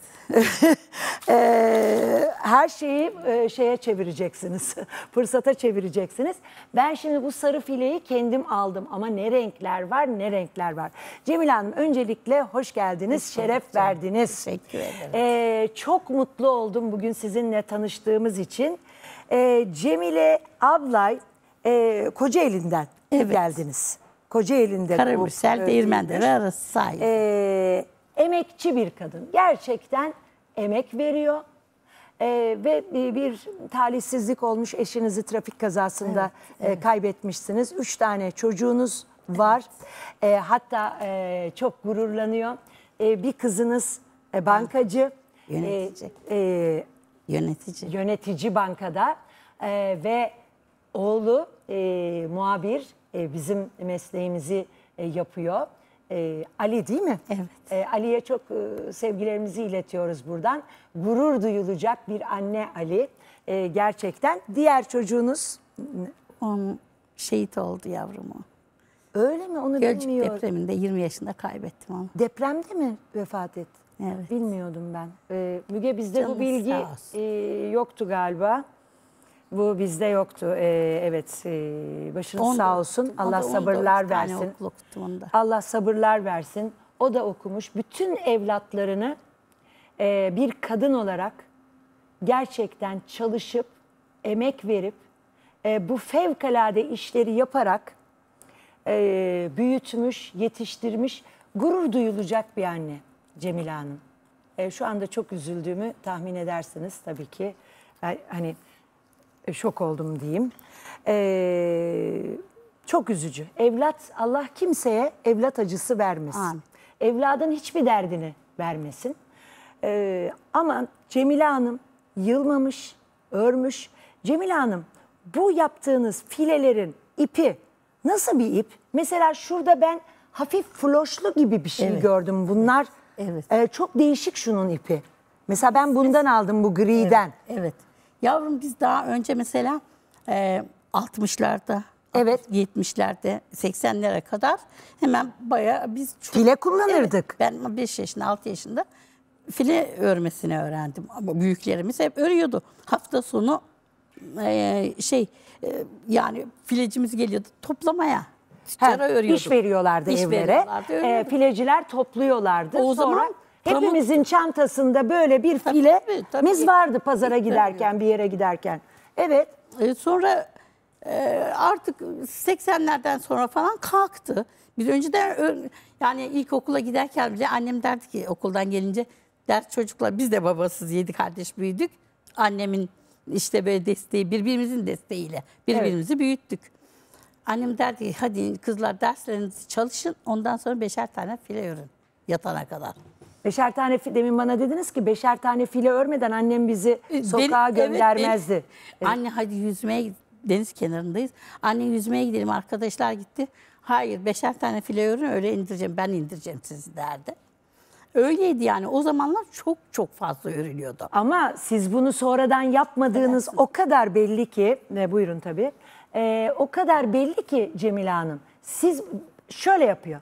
Ee, her şeyi e, şeye çevireceksiniz. Fırsata çevireceksiniz. Ben şimdi bu sarı fileyi kendim aldım ama ne renkler var, ne renkler var. Cemile Hanım öncelikle hoş geldiniz, hoş şeref canım. verdiniz. Teşekkür ederim. Ee, çok mutlu oldum bugün sizinle tanıştığımız için. Ee, Cemile Ablay e, Kocaeli'nden Evet. geldiniz. Kocaeli'nde. Karabürsel, Değirmendere arası sahip. Ee, emekçi bir kadın. Gerçekten emek veriyor. Ee, ve bir, bir talihsizlik olmuş, eşinizi trafik kazasında Evet, evet. e, kaybetmişsiniz. Üç tane çocuğunuz var. Evet. E, hatta e, çok gururlanıyor. E, bir kızınız e, bankacı. Yönetici. E, e, Yönetici. Yönetici bankada. E, ve oğlu e, muhabir. E, bizim mesleğimizi e, yapıyor. E, Ali değil mi? Evet. E, Ali'ye çok e, sevgilerimizi iletiyoruz buradan. Gurur duyulacak bir anne Ali. E, gerçekten. Diğer çocuğunuz Onun şehit oldu yavrum o. öyle mi? Onu Gölcük bilmiyorum. depreminde yirmi yaşında kaybettim onu. Depremde mi vefat etti? Evet. Bilmiyordum ben. E, Müge bizde Canınız bu bilgi sağ olsun. e, yoktu galiba. Bu bizde yoktu. E, evet. E, başınız On sağ dört. olsun. O Allah da on dört sabırlar tane versin. okul okuttum onda. Allah sabırlar versin. O da okumuş. Bütün evlatlarını e, bir kadın olarak gerçekten çalışıp, emek verip, e, bu fevkalade işleri yaparak e, büyütmüş, yetiştirmiş, gurur duyulacak bir anne Cemile Hanım. E, şu anda çok üzüldüğümü tahmin edersiniz tabii ki. Ben, hani e, şok oldum diyeyim. E, çok üzücü. Evlat, Allah kimseye evlat acısı vermesin. Amin. Evladın hiçbir derdini vermesin. E, ama Cemile Hanım yılmamış, örmüş. Cemile Hanım, bu yaptığınız filelerin ipi nasıl bir ip? Mesela şurada ben hafif floşlu gibi bir şey Evet. gördüm. Bunlar Evet. e, çok değişik şunun ipi. Mesela ben bundan aldım, bu griden. Evet, evet. Yavrum biz daha önce mesela e, altmışlarda, Evet. yetmişlerde, seksenlere kadar hemen bayağı biz çok, File kullanırdık. Evet, ben beş yaşında, altı yaşında file örmesini öğrendim. Ama büyüklerimiz hep örüyordu. Hafta sonu e, şey e, yani filecimiz geliyordu toplamaya. Ha, Çıra örüyorduk. iş veriyorlardı İş evlere. veriyorlardı, E, örüyorduk. fileciler topluyorlardı. O Sonra zaman hepimizin çantasında böyle bir Tabii, filemiz tabii, tabii. vardı pazara Tabii. giderken, bir yere giderken. Evet. E, sonra e, artık seksenlerden sonra falan kalktı. Biz önceden ö- yani ilkokula giderken bile annem derdi ki okuldan gelince ders çocuklar biz de babasız yedi kardeş büyüdük. Annemin işte böyle desteği birbirimizin desteğiyle birbirimizi büyüttük. Annem derdi ki hadi kızlar derslerinizi çalışın ondan sonra beşer tane file örün yatana kadar. Beşer tane fi- demin bana dediniz ki beşer tane file örmeden annem bizi sokağa Benim- evet, göndermezdi. benim- Evet. Anne hadi yüzmeye gid- deniz kenarındayız. Anne yüzmeye gidelim arkadaşlar gitti. Hayır beşer tane file örün öyle indireceğim ben indireceğim sizi derdi. Öyleydi yani o zamanlar çok çok fazla örülüyordu. Ama siz bunu sonradan yapmadığınız o kadar belli ki, e, buyurun tabii, E, o kadar belli ki Cemile Hanım, siz şöyle yapıyor.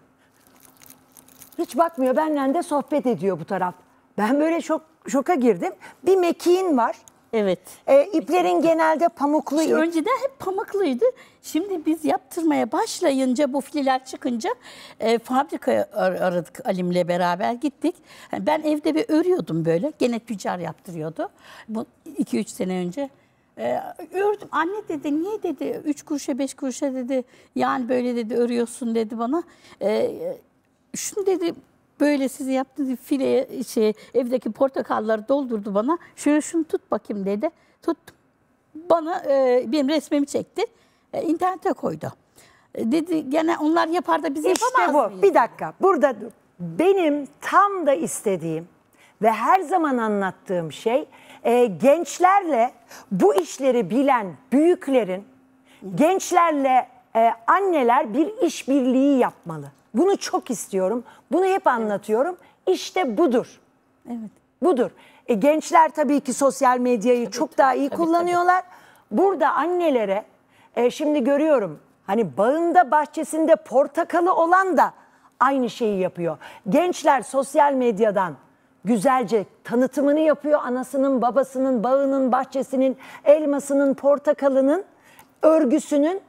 Hiç bakmıyor, benimle de sohbet ediyor bu taraf. Ben böyle şok, şoka girdim. Bir mekiğin var, Evet. E, iplerin genelde pamuklu İşte ip. önceden hep pamukluydu. Şimdi biz yaptırmaya başlayınca, bu fileler çıkınca e, fabrikaya ar- aradık Alim'le beraber gittik. Yani ben evde bir örüyordum böyle. Gene tüccar yaptırıyordu. Bu iki üç sene önce. E, ördüm. Anne dedi, niye dedi, üç kuruşa beş kuruşa dedi. Yani böyle dedi örüyorsun dedi bana. E, şunu dedi, böyle sizi yaptığınız fileye şey, evdeki portakalları doldurdu bana. Şöyle şunu tut bakayım dedi. Tuttum. Bana e, benim resmimi çekti. E, internete koydu. E, dedi gene onlar yapar da biz İşte yapamaz bu. mıyız? Bir dakika. Burada dur. Benim tam da istediğim ve her zaman anlattığım şey e, gençlerle bu işleri bilen büyüklerin gençlerle e, anneler bir işbirliği yapmalı. Bunu çok istiyorum. Bunu hep anlatıyorum. İşte budur. Evet. Budur. E, gençler tabii ki sosyal medyayı Tabii, çok tabii, daha iyi tabii, kullanıyorlar. Burada annelere e, şimdi görüyorum hani bağında bahçesinde portakalı olan da aynı şeyi yapıyor. Gençler sosyal medyadan güzelce tanıtımını yapıyor. Anasının, babasının, bağının, bahçesinin, elmasının, portakalının, örgüsünün.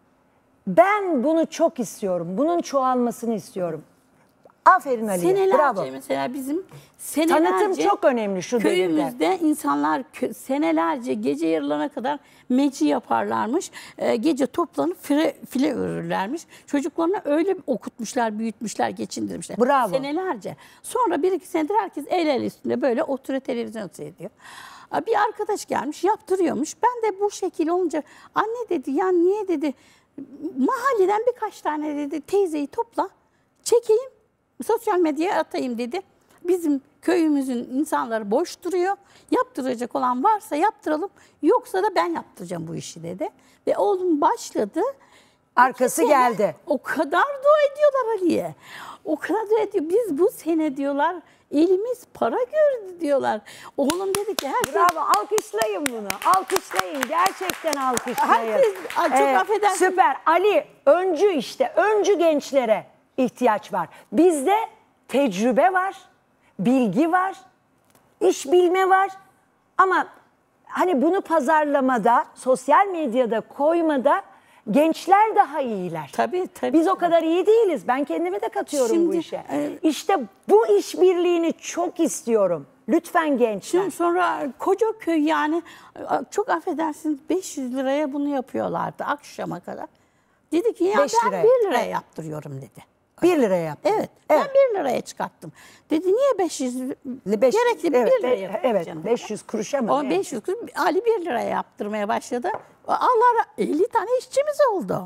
Ben bunu çok istiyorum. Bunun çoğalmasını istiyorum. Aferin Ali'ye. Senelerce Bravo. mesela bizim senelerce Tanıtım çok önemli şu devirde. köyümüzde insanlar kö- senelerce gece yarılarına kadar meci yaparlarmış. Ee, gece toplanıp file, file örürlermiş. Çocuklarını öyle okutmuşlar, büyütmüşler, geçindirmişler. Bravo. Senelerce. Sonra bir iki senedir herkes el el üstünde böyle oturuyor, televizyon seyrediyor. Aa, bir arkadaş gelmiş yaptırıyormuş. Ben de bu şekil olunca anne dedi ya niye dedi mahalleden birkaç tane dedi teyzeyi topla çekeyim. Sosyal medyaya atayım dedi. Bizim köyümüzün insanları boş duruyor. Yaptıracak olan varsa yaptıralım. Yoksa da ben yaptıracağım bu işi dedi. Ve oğlum başladı. Arkası İki sene geldi. O kadar dua ediyorlar Ali'ye. O kadar dua ediyor. Biz bu sene diyorlar elimiz para gördü diyorlar. Oğlum dedi ki herkes... Bravo, alkışlayın bunu. Alkışlayın, gerçekten alkışlayın. Herkes- Ay, çok affedersin. Süper. Ali, öncü işte, öncü gençlere ihtiyaç var. Bizde tecrübe var, bilgi var, iş bilme var. Ama hani bunu pazarlamada, sosyal medyada koymada gençler daha iyiler. Tabii tabii. Biz o kadar iyi değiliz. Ben kendimi de katıyorum bu Şimdi, işe. e, İşte bu işbirliğini çok istiyorum. Lütfen gençler. Şimdi sonra koca köy yani çok affedersiniz beş yüz liraya bunu yapıyorlardı akşama kadar. Dedi ki ya Beş ben liraya. bir liraya yaptırıyorum dedi. Bir liraya yaptım. Evet, ben bir liraya çıkarttım. Dedi niye beş yüz Beş- gerekli evet, bir liraya e- yapacağım Evet, dedi. beş yüz kuruşa mı? O ne? beş yüz kuruş Ali bir liraya yaptırmaya başladı. Allah elli tane işçimiz oldu.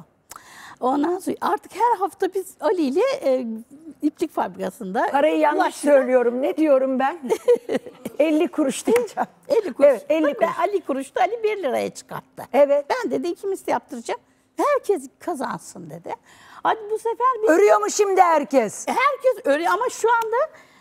Ondan sonra artık her hafta biz Ali ile e, iplik fabrikasında Parayı yanlış ulaştık. söylüyorum. Ne diyorum ben? elli kuruş diyeceğim. elli kuruş. Evet, elli Ben kuruş. Ali kuruştu, Ali bir liraya çıkarttı. Evet. Ben dedi ikimiz de yaptıracağım. Herkes kazansın dedi. Hadi bu sefer biz Örüyor mu şimdi herkes? herkes örüyor ama şu anda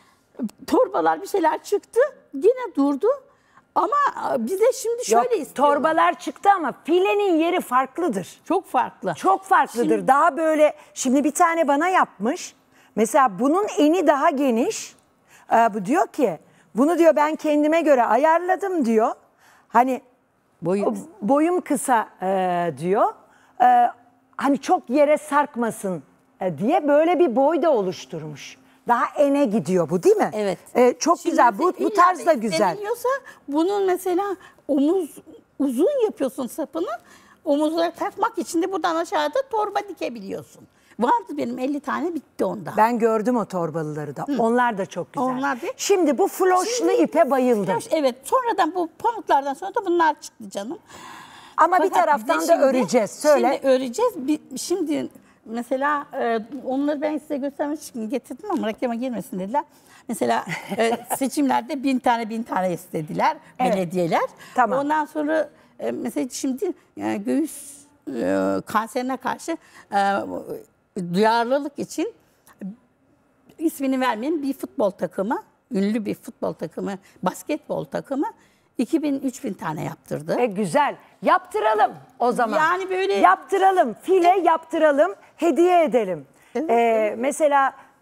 torbalar bir şeyler çıktı. Yine durdu. Ama bize şimdi şöyle Yok, istiyorlar. torbalar çıktı ama filenin yeri farklıdır. Çok farklı. Çok farklıdır. Şimdi- Daha böyle, şimdi bir tane bana yapmış. Mesela bunun eni daha geniş. Ee, bu diyor ki, bunu diyor ben kendime göre ayarladım diyor. Hani Boyu. boyum kısa e, diyor. E, hani çok yere sarkmasın e, diye böyle bir boy da oluşturmuş. Daha ene gidiyor bu değil mi? Evet. E, çok Şimdi güzel. Bu, mesela bu tarz illa da güzel. isteniliyorsa bunun mesela omuz uzun yapıyorsun sapını. Omuzlara takmak için de buradan aşağıda torba dikebiliyorsun. Vardı benim elli tane bitti onda. Ben gördüm o torbalıları da. Onlar da çok güzel. Onlar da- Şimdi bu floşlu ipe bayıldım. Flaş, evet sonradan bu pamuklardan sonra da bunlar çıktı canım. Ama bir Fakat taraftan bize da şimdi- öreceğiz. Söyle. Şimdi öreceğiz. Bir- Şimdi mesela e, onları ben size göstermek için getirdim ama reklama girmesin dediler. Mesela e, seçimlerde bin tane bin tane istediler Evet. belediyeler. Tamam. Ondan sonra e, mesela şimdi e, göğüs e, kanserine karşı e, duyarlılık için ismini vermeyeyim bir futbol takımı, ünlü bir futbol takımı, basketbol takımı iki bin üç bin tane yaptırdı. E, güzel. Yaptıralım o zaman. Yani böyle- Yaptıralım. File yaptıralım. Hediye edelim. Evet, E, mesela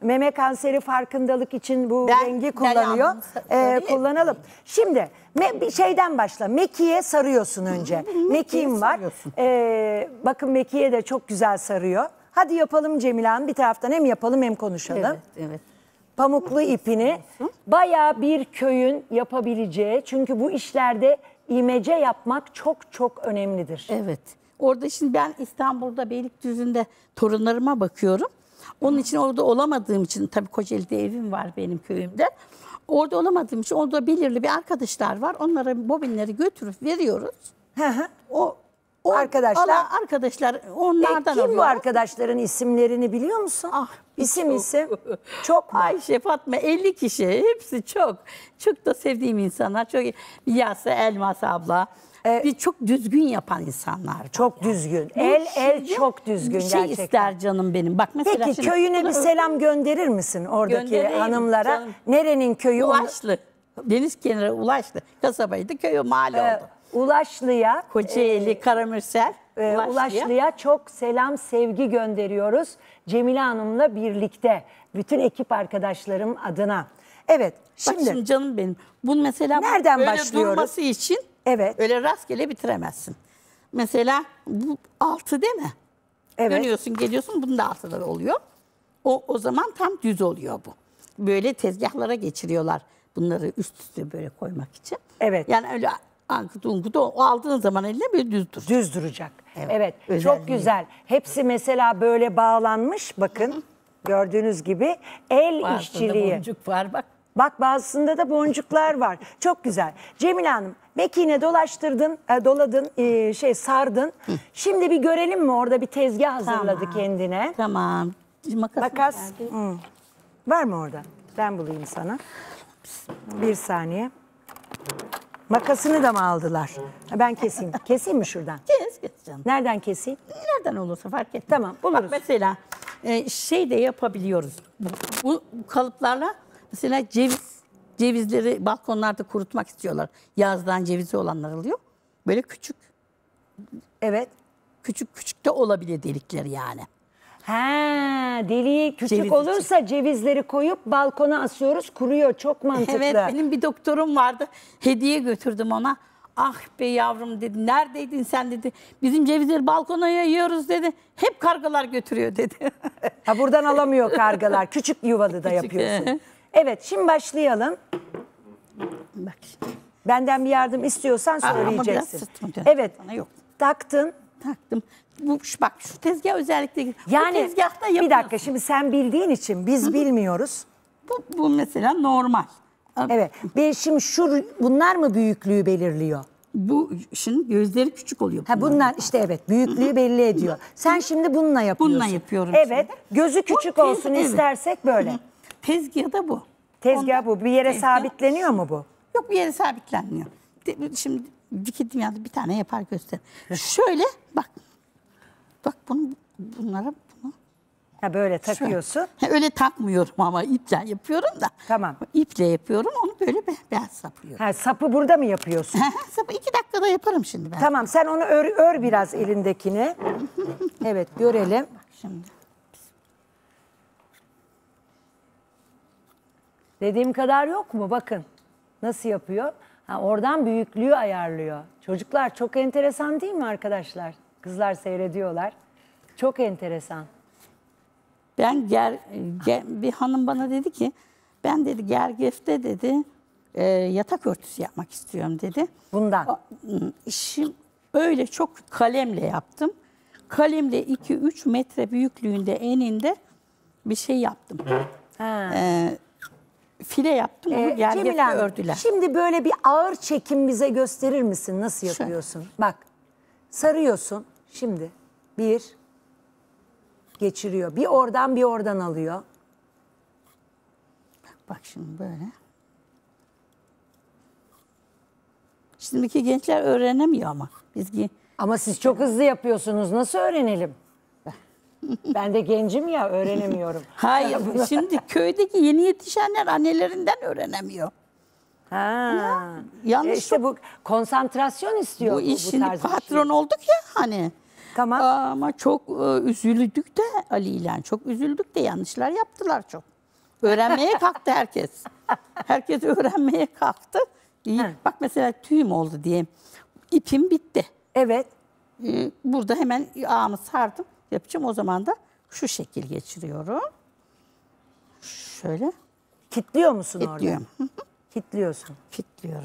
meme kanseri farkındalık için bu Ben- rengi ben kullanıyor. yalnız Ee, söyleyeyim. kullanalım. Şimdi me- bir şeyden başla. Mekiğe sarıyorsun önce. Mekiğim var. sarıyorsun. Ee, bakın mekiğe de çok güzel sarıyor. Hadi yapalım Cemile Hanım. Bir taraftan hem yapalım hem konuşalım. Evet, evet. Pamuklu ipini bayağı bir köyün yapabileceği, çünkü bu işlerde imece yapmak çok çok önemlidir. Evet. Orada şimdi ben İstanbul'da Beylikdüzü'nde torunlarıma bakıyorum. Onun için orada olamadığım için, tabii Kocaeli'de evim var benim köyümde. Orada olamadığım için orada belirli bir arkadaşlar var. Onlara bobinleri götürüp veriyoruz. Hı hı. O, o Arkadaşlar- alan arkadaşlar E, onlardan kim bu alıyorlar. arkadaşların isimlerini biliyor musun? Ah, İsim çok. isim. Çok mu? Ayşe, Fatma, elli kişi. Hepsi çok. Çok da sevdiğim insanlar. Çok Yasa, Elmas abla. bir çok düzgün yapan insanlar. Çok düzgün. El el çok düzgün bir şey gerçekten. ister canım benim. Bak mesela Peki şimdi köyüne bunu- bir selam gönderir misin oradaki Göndereyim hanımlara? canım. Nerenin köyü? Onu- Ulaşlı. Deniz kenarı Ulaşlı. Kasabaydı, köyü mahalle Ee, oldu. Ulaşlı'ya, Kocaeli, Karamürsel, e, Ulaşlı'ya. Ulaşlı'ya çok selam, sevgi gönderiyoruz. Cemile Hanım'la birlikte. Bütün ekip arkadaşlarım adına. Evet, Bak şimdi, şimdi canım benim. Bunu mesela Nereden böyle başlıyoruz? durması için Evet. öyle rastgele bitiremezsin. Mesela bu altı değil mi? Evet. Dönüyorsun, geliyorsun, bunun da altıları oluyor. O, o zaman tam düz oluyor bu. Böyle tezgahlara geçiriyorlar bunları üst üste böyle koymak için. Evet. Yani öyle ankıt unkut o aldığın zaman eline böyle düz dur. düz duracak. Evet, Evet, çok özelliği. güzel. Hepsi mesela böyle bağlanmış. Bakın, gördüğünüz gibi el Bazısında işçiliği. boncuk var bak. Bak bazısında da boncuklar var. Çok güzel. Cemile Hanım, mekiğine dolaştırdın, e, doladın, e, şey sardın. Şimdi bir görelim mi? Orada bir tezgah hazırladı Tamam. kendine. Tamam. Makas. Makas. Hı. Var mı orada? Ben bulayım sana. Bir saniye. Makasını da mı aldılar? Ha, ben keseyim. Keseyim mi şuradan? Kes kes canım. Nereden keseyim? Nereden olursa fark etmez. Tamam, buluruz. Bak mesela e, şey de yapabiliyoruz. Bu, bu kalıplarla mesela ceviz, cevizleri balkonlarda kurutmak istiyorlar. Yazdan cevizi olanlar alıyor. Böyle küçük, Evet. küçük küçük de olabilir delikleri yani. Ha, deliği küçük Ceviz olursa cevizleri koyup balkona asıyoruz, kuruyor. Çok mantıklı. Evet, benim bir doktorum vardı. Hediye götürdüm ona. Ah be yavrum dedi. Neredeydin sen dedi. Bizim cevizleri balkona yayıyoruz dedi. Hep kargalar götürüyor dedi. Ha, buradan alamıyor kargalar. Küçük yuvalı da Küçük, yapıyorsun. he. Evet, şimdi başlayalım. Bak şimdi. Benden bir yardım istiyorsan Ama biraz söyleyeceksin. sırtım dön. Evet. Bana yok. Taktın. Taktım. Bu şu- bak şu tezgah özellikle. Yani bu tezgahta bir yapıyorsun. dakika, şimdi sen bildiğin için biz bilmiyoruz. Bu, bu mesela normal. Evet. Bir, şimdi şu bunlar mı büyüklüğü belirliyor? Bu şimdi gözleri küçük oluyor. Ha, bunların. bunlar işte evet büyüklüğü belli ediyor. Sen şimdi bununla yapıyorsun. Bununla yapıyorum Evet. şimdi. Gözü küçük Bu tez- olsun evet. istersek böyle. Tezgah da bu. Tezgah Ondan- bu. Bir yere tezgah- sabitleniyor mu bu? Yok, bir yere sabitlenmiyor. De- Şimdi dikildim ya bir tane yapar göster. Şöyle bak. Bak bunu bunlara bunu. Ha, böyle şöyle. takıyorsun. Ha, öyle takmıyorum ama iple yapıyorum da. Tamam. İple yapıyorum, onu böyle be- beyaz saplıyorum. Ha, sapı burada mı yapıyorsun? Sapı iki dakikada yaparım şimdi ben. Tamam, sen onu ör, ör biraz elindekini. Evet, görelim. Şimdi. Dediğim kadar yok mu? Bakın nasıl yapıyor. Ha, oradan büyüklüğü ayarlıyor. Çocuklar çok enteresan değil mi arkadaşlar? Kızlar seyrediyorlar. Çok enteresan. Ben ger, ge- bir hanım bana dedi ki ben dedi gergefte dedi e, yatak örtüsü yapmak istiyorum dedi. Bundan. Şimdi öyle çok kalemle yaptım. Kalemle iki üç metre büyüklüğünde eninde bir şey yaptım. Ha. E, file yaptım, onu Ee, gergefte Cemile Hanım, ördüler. şimdi böyle bir ağır çekim bize gösterir misin? Nasıl Şöyle. yapıyorsun? Bak, sarıyorsun. Şimdi bir geçiriyor. Bir oradan bir oradan alıyor. Bak şimdi böyle. Şimdiki gençler öğrenemiyor ama. Biz ge- Ama siz çok hızlı yapıyorsunuz. Nasıl öğrenelim? Ben de gencim ya, öğrenemiyorum. Hayır, şimdi köydeki yeni yetişenler annelerinden öğrenemiyor. Ha. yanlış E işte bu konsantrasyon istiyor Bu bu, iş bu şimdi tarz bir patron şey. olduk ya hani. Tamam. Ama çok e, üzüldük de Ali ile çok üzüldük de yanlışlar yaptılar çok. Öğrenmeye kalktı herkes. Herkes öğrenmeye kalktı. İyi. He. Bak mesela tüyüm oldu diye. İpim bitti. Evet. Ee, Burada hemen ağımı sardım. Yapacağım. O zaman da şu şekil geçiriyorum. Şöyle Kitliyor musun orada? kilitliyorum. Kitliyorsun. Kilitliyorum.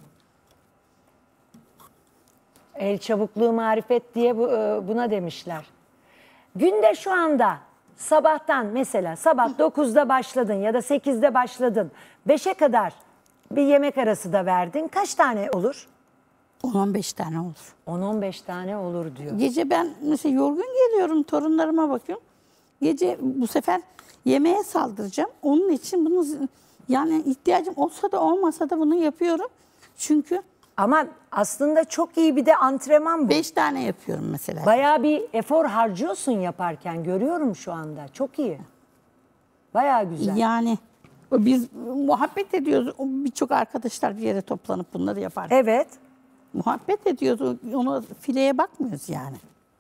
El çabukluğu marifet diye bu, e, buna demişler. Günde şu anda sabahtan mesela sabah dokuzda başladın ya da sekizde başladın. beşe kadar bir yemek arası da verdin. Kaç tane olur? on on beş tane olur. on on beş tane olur diyor. Gece ben mesela yorgun geliyorum, torunlarıma bakıyorum. Gece bu sefer yemeğe saldıracağım. Onun için bunu yani ihtiyacım olsa da olmasa da bunu yapıyorum. Çünkü Ama aslında çok iyi bir de antrenman bu. beş tane yapıyorum mesela. Bayağı bir efor harcıyorsun yaparken, görüyorum şu anda. Çok iyi. Bayağı güzel. Yani biz muhabbet ediyoruz. Birçok arkadaşlar bir yere toplanıp bunları yapar. Evet. Muhabbet ediyoruz. Ona fileye bakmıyoruz yani.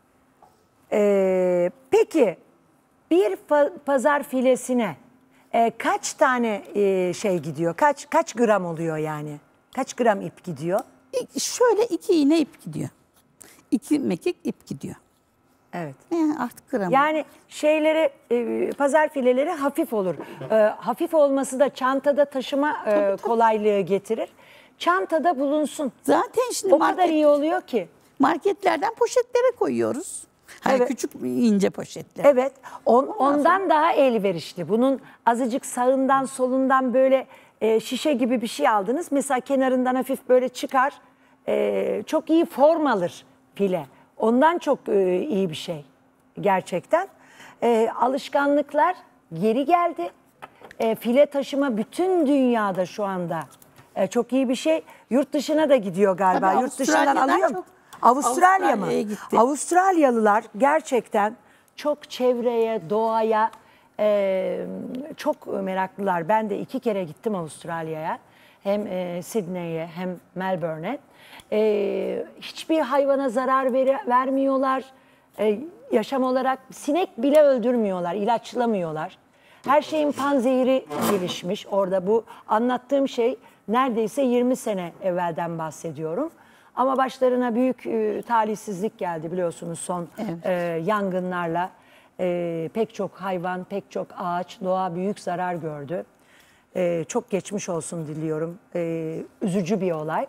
Ee, peki bir fa- pazar filesine e, kaç tane e, şey gidiyor? Kaç kaç gram oluyor yani? Kaç gram ip gidiyor? İ- Şöyle iki iğne ip gidiyor. İki mekik ip gidiyor. Evet. Yani artık gram. Yani şeyleri e, pazar fileleri hafif olur. E, hafif olması da çantada taşıma e, kolaylığı getirir. Çantada bulunsun. Zaten şimdi O kadar market- iyi oluyor ki. marketlerden poşetlere koyuyoruz. Hani Evet. küçük ince poşetler. Evet. On, ondan daha elverişli. Bunun azıcık sağından solundan böyle e, şişe gibi bir şey aldınız. Mesela kenarından hafif böyle çıkar. E, çok iyi form alır file. Ondan çok e, iyi bir şey gerçekten. E, alışkanlıklar geri geldi. E, file taşıma bütün dünyada şu anda e, çok iyi bir şey. Yurt dışına da gidiyor galiba. Tabii Yurt dışından Avustralya'dan alıyor mu? çok- Avustralya mı? Avustralya'ya gitti. Avustralyalılar gerçekten çok çevreye, doğaya e, çok meraklılar. Ben de iki kere gittim Avustralya'ya. Hem e, Sydney'e hem Melbourne'e. E, hiçbir hayvana zarar veri- vermiyorlar. E, yaşam olarak sinek bile öldürmüyorlar, ilaçlamıyorlar. Her şeyin panzehiri gelişmiş. Orada bu anlattığım şey neredeyse yirmi sene evvelden bahsediyorum. Ama başlarına büyük e, talihsizlik geldi biliyorsunuz son Evet. e, yangınlarla. E, pek çok hayvan, pek çok ağaç, doğa büyük zarar gördü. E, çok geçmiş olsun diliyorum. E, üzücü bir olay.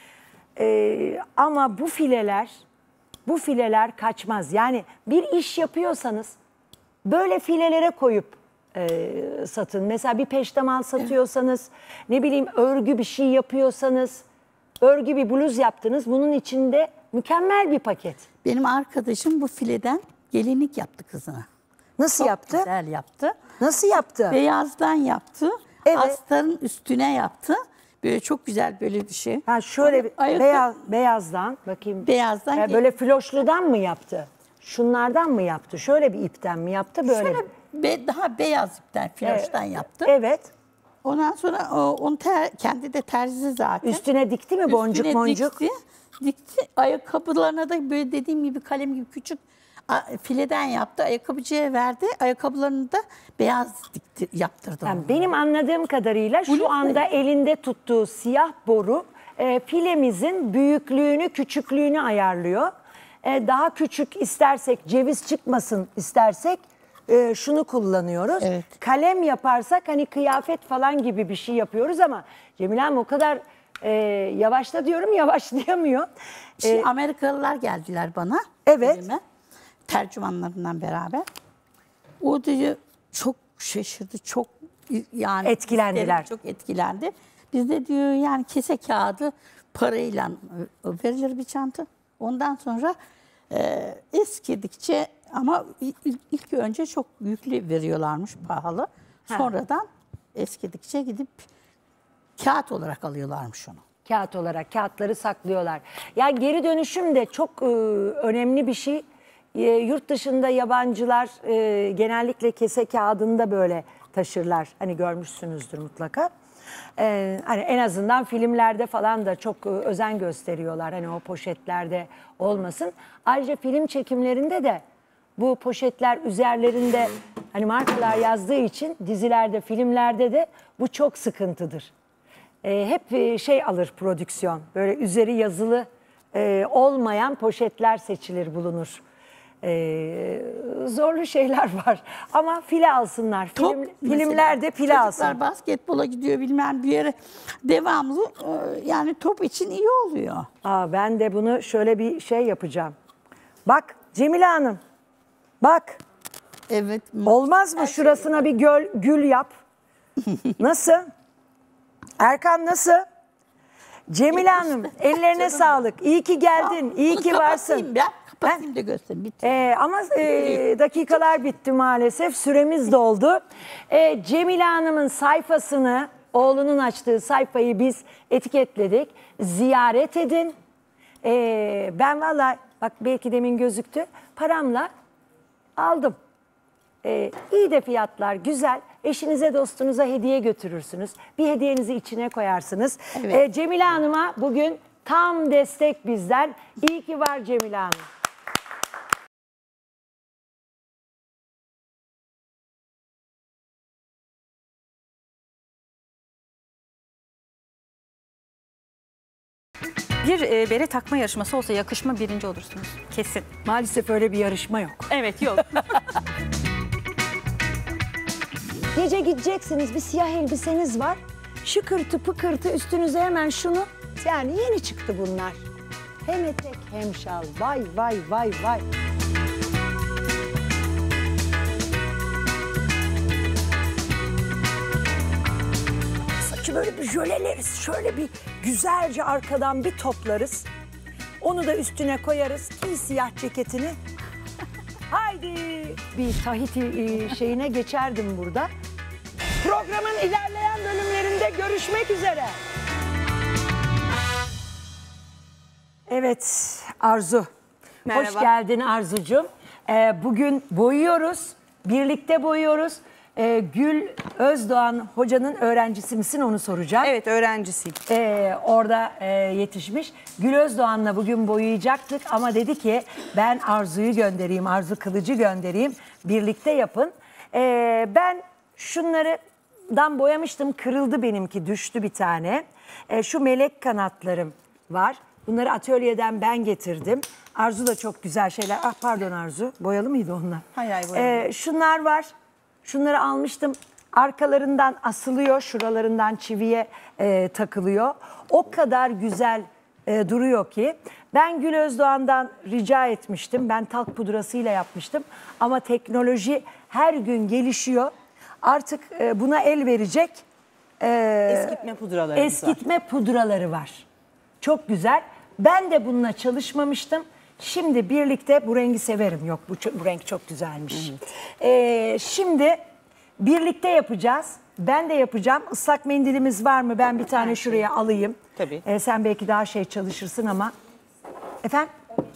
E, ama bu fileler, bu fileler kaçmaz. Yani bir iş yapıyorsanız böyle filelere koyup e, satın. Mesela bir peştemal satıyorsanız, ne bileyim örgü bir şey yapıyorsanız, örgü bir bluz yaptınız. Bunun içinde mükemmel bir paket. Benim arkadaşım bu fileden gelinlik yaptı kızına. Nasıl Çok yaptı? güzel yaptı. Nasıl yaptı? Beyazdan yaptı. Evet. Astarın üstüne yaptı. Böyle çok güzel böyle bir şey. Ha şöyle bir Ayakkabı- beyaz, beyazdan bakayım. Beyazdan Ya gel- böyle floşludan mı yaptı? Şunlardan mı yaptı? Şöyle bir ipten mi yaptı böyle? Şöyle mi? be- daha beyaz ipten, floştan yaptı. Evet. Ondan sonra o, onu ter- kendi de terzi zaten. Üstüne dikti mi boncuk Üstüne boncuk? Dikti, dikti. Ayakkabılarına da böyle dediğim gibi kalem gibi küçük a- fileden yaptı. Ayakkabıcıya verdi. Ayakkabılarını da beyaz dikti, yaptırdı. Yani onu. benim anladığım kadarıyla şu Bluz anda mu? elinde tuttuğu siyah boru e, filemizin büyüklüğünü, küçüklüğünü ayarlıyor. E, daha küçük istersek, ceviz çıkmasın istersek e, şunu kullanıyoruz. Evet. Kalem yaparsak hani kıyafet falan gibi bir şey yapıyoruz ama Cemile Hanım o kadar e, yavaşla diyorum yavaşlayamıyor. Şimdi E, Amerikalılar geldiler bana. Evet. evime, tercümanlarından beraber. O diyor çok şaşırdı, çok yani Etkilendiler. Çok etkilendi. Bizde diyor yani kese kağıdı parayla verilir bir çanta. Ondan sonra e, eskidikçe ama ilk, ilk önce çok yüklü veriyorlarmış, pahalı. Ha. Sonradan eskidikçe gidip kağıt olarak alıyorlarmış onu. Kağıt olarak kağıtları saklıyorlar. Ya geri dönüşüm de çok e, önemli bir şey. E, yurt dışında yabancılar e, genellikle kese kağıdında böyle taşırlar. Hani görmüşsünüzdür mutlaka. E, hani en azından filmlerde falan da çok e, özen gösteriyorlar. Hani o poşetlerde olmasın. Ayrıca film çekimlerinde de bu poşetler üzerlerinde Hani markalar yazdığı için dizilerde, filmlerde de bu çok sıkıntıdır. E, hep e, şey alır prodüksiyon. Böyle üzeri yazılı e, olmayan poşetler seçilir, bulunur. E, zorlu şeyler var. Ama file alsınlar. Top Film, mesela, filmlerde file alsın. Çocuklar basketbola gidiyor bilmem bir yere devamlı e, yani top için iyi oluyor. Aa, ben de bunu şöyle bir şey yapacağım. Bak Cemile Hanım. Bak. Evet. Olmaz mı? Şurasına bir göl, gül yap. Nasıl? Erkan nasıl? Cemile Hanım ellerine sağlık. İyi ki geldin. İyi Bunu ki varsın. kapatayım Ben kapatayım da göstereyim. Bitti. Ee, ama e, dakikalar bitti maalesef. Süremiz doldu. Ee, Cemile Hanım'ın sayfasını, oğlunun açtığı sayfayı biz etiketledik. Ziyaret edin. Ee, ben vallahi bak belki demin gözüktü. Paramla aldım. Ee, iyi de fiyatlar güzel. Eşinize dostunuza hediye götürürsünüz. Bir hediyenizi içine koyarsınız. Evet. Ee, Cemile Hanım'a bugün tam destek bizden. İyi ki var Cemile Hanım. Bir e, bere takma yarışması olsa yakışma birinci olursunuz. Kesin. Maalesef öyle bir yarışma yok. Evet yok. Gece gideceksiniz, bir siyah elbiseniz var. Şıkırtı pıkırtı üstünüze hemen şunu. Yani yeni çıktı bunlar. Hem etek hem şal. Vay vay vay vay. Saçı böyle bir jöleleriz. Şöyle bir güzelce arkadan bir toplarız. Onu da üstüne koyarız. Giy siyah ceketini. Haydi. Bir Tahiti e, şeyine geçerdim burada. Programın ilerleyen bölümlerinde görüşmek üzere. Evet Arzu. Merhaba. Hoş geldin Arzucuğum. Ee, bugün boyuyoruz. Birlikte boyuyoruz. Ee, Gül Özdoğan hocanın öğrencisi misin onu soracağım. Evet öğrencisiyim. Ee, orada e, yetişmiş. Gül Özdoğan'la bugün boyayacaktık ama dedi ki ben Arzu'yu göndereyim, Arzu Kılıcı göndereyim. Birlikte yapın. Ee, ben şunlardan boyamıştım, kırıldı benimki, düştü bir tane. Ee, şu melek kanatlarım var. Bunları atölyeden ben getirdim. Arzu da çok güzel şeyler. Ah pardon Arzu, boyalı mıydı onlar? Hayır, hayır, boyalı. Ee, şunlar var. Şunları almıştım. Arkalarından asılıyor, şuralarından çiviye e, takılıyor. O kadar güzel e, duruyor ki. Ben Gül Özdoğan'dan rica etmiştim. Ben talk pudrasıyla yapmıştım. Ama teknoloji her gün gelişiyor. Artık e, buna el verecek e, Eskitme pudralarımız var. eskitme pudraları var. Çok güzel. Ben de bununla çalışmamıştım. Şimdi birlikte bu rengi severim. Yok bu, bu renk çok güzelmiş. Ee, şimdi birlikte yapacağız. Ben de yapacağım. Islak mendilimiz var mı? Ben bir tane şuraya alayım. Tabii. Ee, sen belki daha şey çalışırsın ama. Efendim?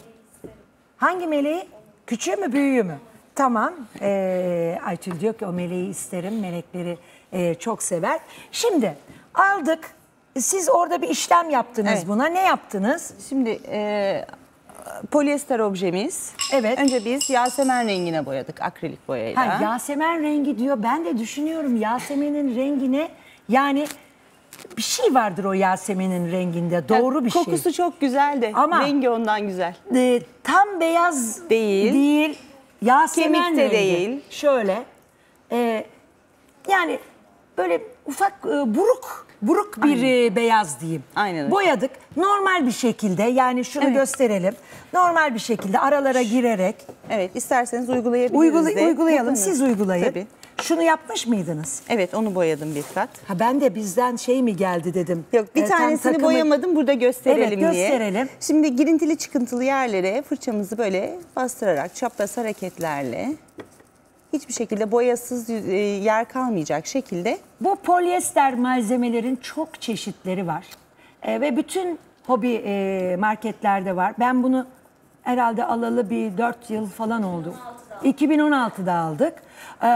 Hangi meleği? Küçüğü mü büyüğü mü? Tamam. Ee, Aytül diyor ki o meleği isterim. Melekleri e, çok sever. Şimdi aldık. Siz orada bir işlem yaptınız Evet. buna. Ne yaptınız? Şimdi e, polyester objemiz. Evet. Önce biz Yasemen rengine boyadık akrilik boyayla. Ha, Yasemen rengi diyor. Ben de düşünüyorum Yasemen'in rengine yani bir şey vardır o Yasemen'in renginde. Doğru bir şey. Kokusu çok güzeldi. Ama- Rengi ondan güzel. Ee, tam beyaz Değil. değil. Yasemen Kemik de rengi. değil. Şöyle. e, yani böyle ufak e, buruk buruk bir e, beyaz diyeyim. Aynen öyle. Boyadık. Normal bir şekilde yani şunu Evet. gösterelim. Normal bir şekilde aralara girerek Evet isterseniz uygulayabiliriz uygula- de. uygulayalım. Dokunun. Siz uygulayın. Tabii. Şunu yapmış mıydınız? Evet onu boyadım bir kat. Ha ben de bizden şey mi geldi dedim. Yok bir Ee, tam tanesini takımı- boyamadım burada gösterelim Evet, diye. gösterelim. Şimdi girintili çıkıntılı yerlere fırçamızı böyle bastırarak çapraz hareketlerle hiçbir şekilde boyasız e, yer kalmayacak şekilde Bu polyester malzemelerin çok çeşitleri var. Ee, ve bütün hobi e, marketlerde var. Ben bunu herhalde alalı bir dört yıl falan oldu. iki bin on altıda aldık. Ee,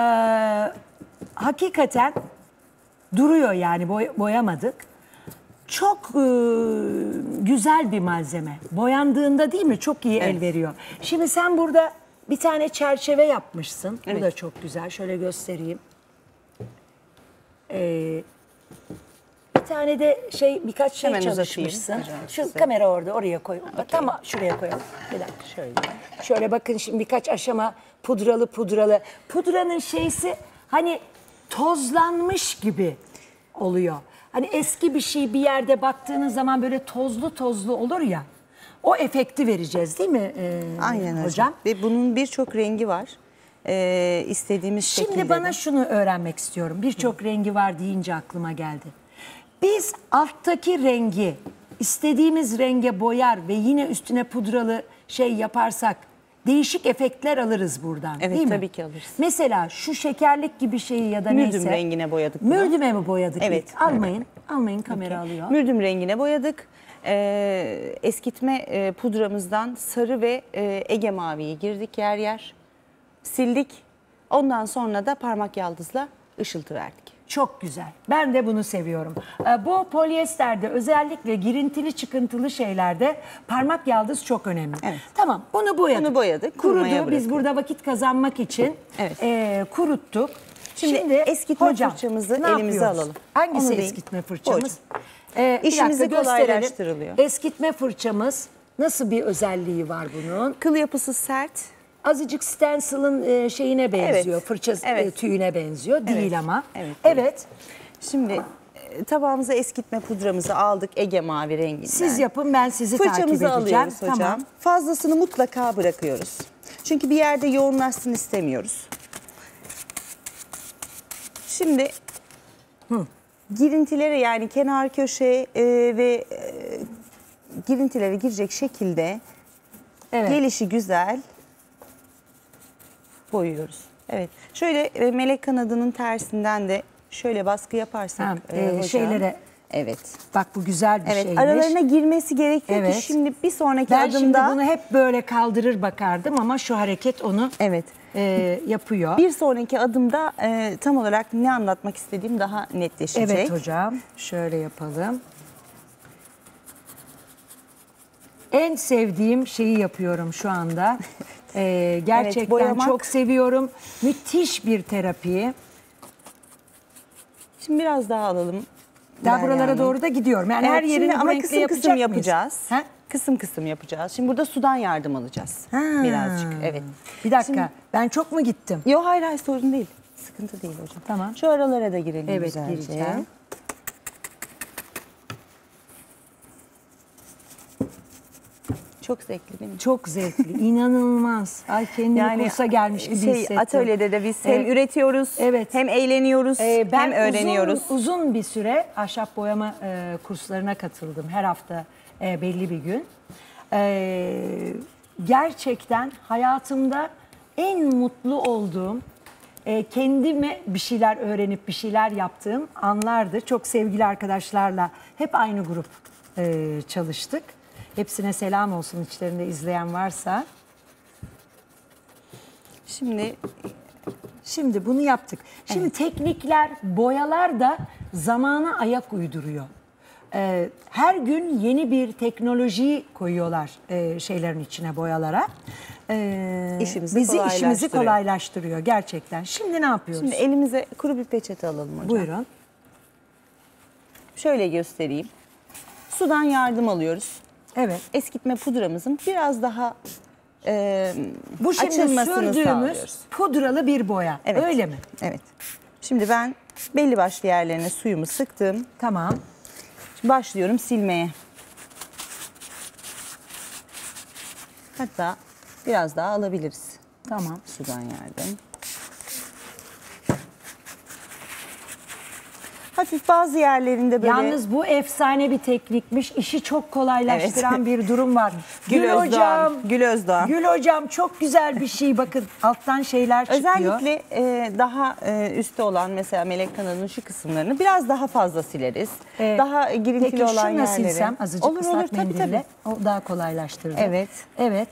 hakikaten duruyor yani boy- boyamadık. Çok e, güzel bir malzeme. Boyandığında değil mi çok iyi el veriyor. Şimdi sen burada Bir tane çerçeve yapmışsın. Bu Evet. da çok güzel. Şöyle göstereyim. Ee, bir tane de şey birkaç şey Hemen çalışmışsın. uzatayım hocam Şu size. kamera orada, oraya koy. Tamam, şuraya koyalım. Bir dakika. Şöyle. Şöyle bakın şimdi birkaç aşama pudralı pudralı. Pudranın şeysi hani tozlanmış gibi oluyor. Hani eski bir şey bir yerde baktığınız zaman böyle tozlu tozlu olur ya. O efekti vereceğiz değil mi ee, Aynen hocam. hocam? Ve bunun birçok rengi var. Ee, istediğimiz şekilde. Şimdi bana şunu öğrenmek istiyorum. Birçok rengi var deyince aklıma geldi. Biz alttaki rengi istediğimiz renge boyar ve yine üstüne pudralı şey yaparsak değişik efektler alırız buradan, Evet, değil mi? tabii ki alırız. Mesela şu şekerlik gibi şeyi ya da Mürdüm neyse. rengine boyadık bunu. Mürdüme mi boyadık? Evet. ilk? Almayın. Almayın, kamera alıyor. Mürdüm rengine boyadık. Ee, eskitme e, pudramızdan sarı ve e, Ege maviyi girdik yer yer. Sildik. Ondan sonra da parmak yaldızla ışıltı verdik. Çok güzel. Ben de bunu seviyorum. Ee, Bu polyesterde özellikle girintili çıkıntılı şeylerde parmak yaldız çok önemli. Evet. Tamam, bunu boyadık. Bunu boyadık, kurumaya Kurudu. Biz bırakıyoruz. burada vakit kazanmak için Evet. e, kuruttuk. Şimdi eskitme hocam, fırçamızı ne elimize yapıyoruz? alalım. Hangisi Onu değil. eskitme fırçamız? Hocam. Ee, bir İşimizi dakika gösterelim. kolaylaştırılıyor. Eskitme fırçamız nasıl bir özelliği var bunun? Kıl yapısı sert. Azıcık stencil'ın e, şeyine benziyor. Evet. Fırça Evet. e, tüyüne benziyor. Değil Evet. ama. Evet, Evet. Şimdi e, tabağımıza eskitme pudramızı aldık Ege mavi renginden. Siz yapın, ben sizi takip Fırçamızı edeceğim. alıyoruz hocam. Tamam. Fazlasını mutlaka bırakıyoruz. Çünkü bir yerde yoğunlaşsın istemiyoruz. Şimdi girintilere yani kenar köşe e, ve e, girintilere girecek şekilde Evet. gelişi güzel boyuyoruz. Evet. Şöyle e, melek kanadının tersinden de şöyle baskı yaparsak Ha, e, e, hocam. şeylere- Evet. Bak bu güzel bir Evet, şeymiş. aralarına girmesi gerekiyor Evet. ki şimdi bir sonraki Ben şimdi adımda bunu hep böyle kaldırır bakardım ama şu hareket onu evet. e, yapıyor. Bir sonraki adımda e, tam olarak ne anlatmak istediğim daha netleşecek. Evet hocam. Şöyle yapalım. En sevdiğim şeyi yapıyorum şu anda. Ee, gerçekten boyamak. çok seviyorum. Müthiş bir terapi. Şimdi biraz daha alalım. Daha Derya buralara Hanım. doğru da gidiyorum. Yani her Evet, yerini şimdi bu ama renkle kısım yapacak kısım mıyız? yapacağız. Ha? Kısım kısım yapacağız. Şimdi burada sudan yardım alacağız. Ha. Birazcık. Evet. Bir dakika. Şimdi- Ben çok mu gittim? Yok hayır hayır sorun değil. Sıkıntı değil hocam. Tamam. Şu aralara da girelim Evet, güzelce. gireceğim. Çok zevkli benim. Çok zevkli, inanılmaz. Ay kendimi kursa gelmiş gibi şey, hissettim. atölyede de biz hem Evet. üretiyoruz, Evet. hem eğleniyoruz, Ee, ben hem öğreniyoruz. Uzun, uzun bir süre ahşap boyama e, kurslarına katıldım. Her hafta e, belli bir gün. E, gerçekten hayatımda en mutlu olduğum, e, kendime bir şeyler öğrenip bir şeyler yaptığım anlardı. Çok sevgili arkadaşlarla hep aynı grup e, çalıştık. Hepsine selam olsun, içlerinde izleyen varsa. Şimdi Şimdi bunu yaptık. Şimdi teknikler, boyalar da zamana ayak uyduruyor. Ee, her gün yeni bir teknoloji koyuyorlar e, şeylerin içine, boyalara. Ee, İşimizi bizi işimizi kolaylaştırıyor. kolaylaştırıyor gerçekten. Şimdi ne yapıyoruz? Şimdi elimize kuru bir peçete alalım hocam. Buyurun. Şöyle göstereyim. Sudan yardım alıyoruz. Evet. Eskitme pudramızın biraz daha e, Bu şimdi açılmasını sürdüğümüz sağlıyoruz. pudralı bir boya. Evet. Öyle mi? Evet. Şimdi ben belli başlı yerlerine suyumu sıktım. Tamam. Şimdi başlıyorum silmeye. Hatta biraz daha alabiliriz. Tamam. Sudan yardım. Hafif bazı yerlerinde böyle... Yalnız bu efsane bir teknikmiş. İşi çok kolaylaştıran Evet. bir durum var. Gül Özdoğan. Gül Özdoğan. Gül hocam çok güzel bir şey. Bakın alttan şeyler çıkıyor. Özellikle e, daha e, üstte olan mesela melek kanadının şu kısımlarını biraz daha fazla sileriz. Ee, daha girintili Peki olan şunu yerleri. silsem azıcık olur, ıslak olur, tabii, mendille. tabii. O daha kolaylaştırdı. Evet. Evet.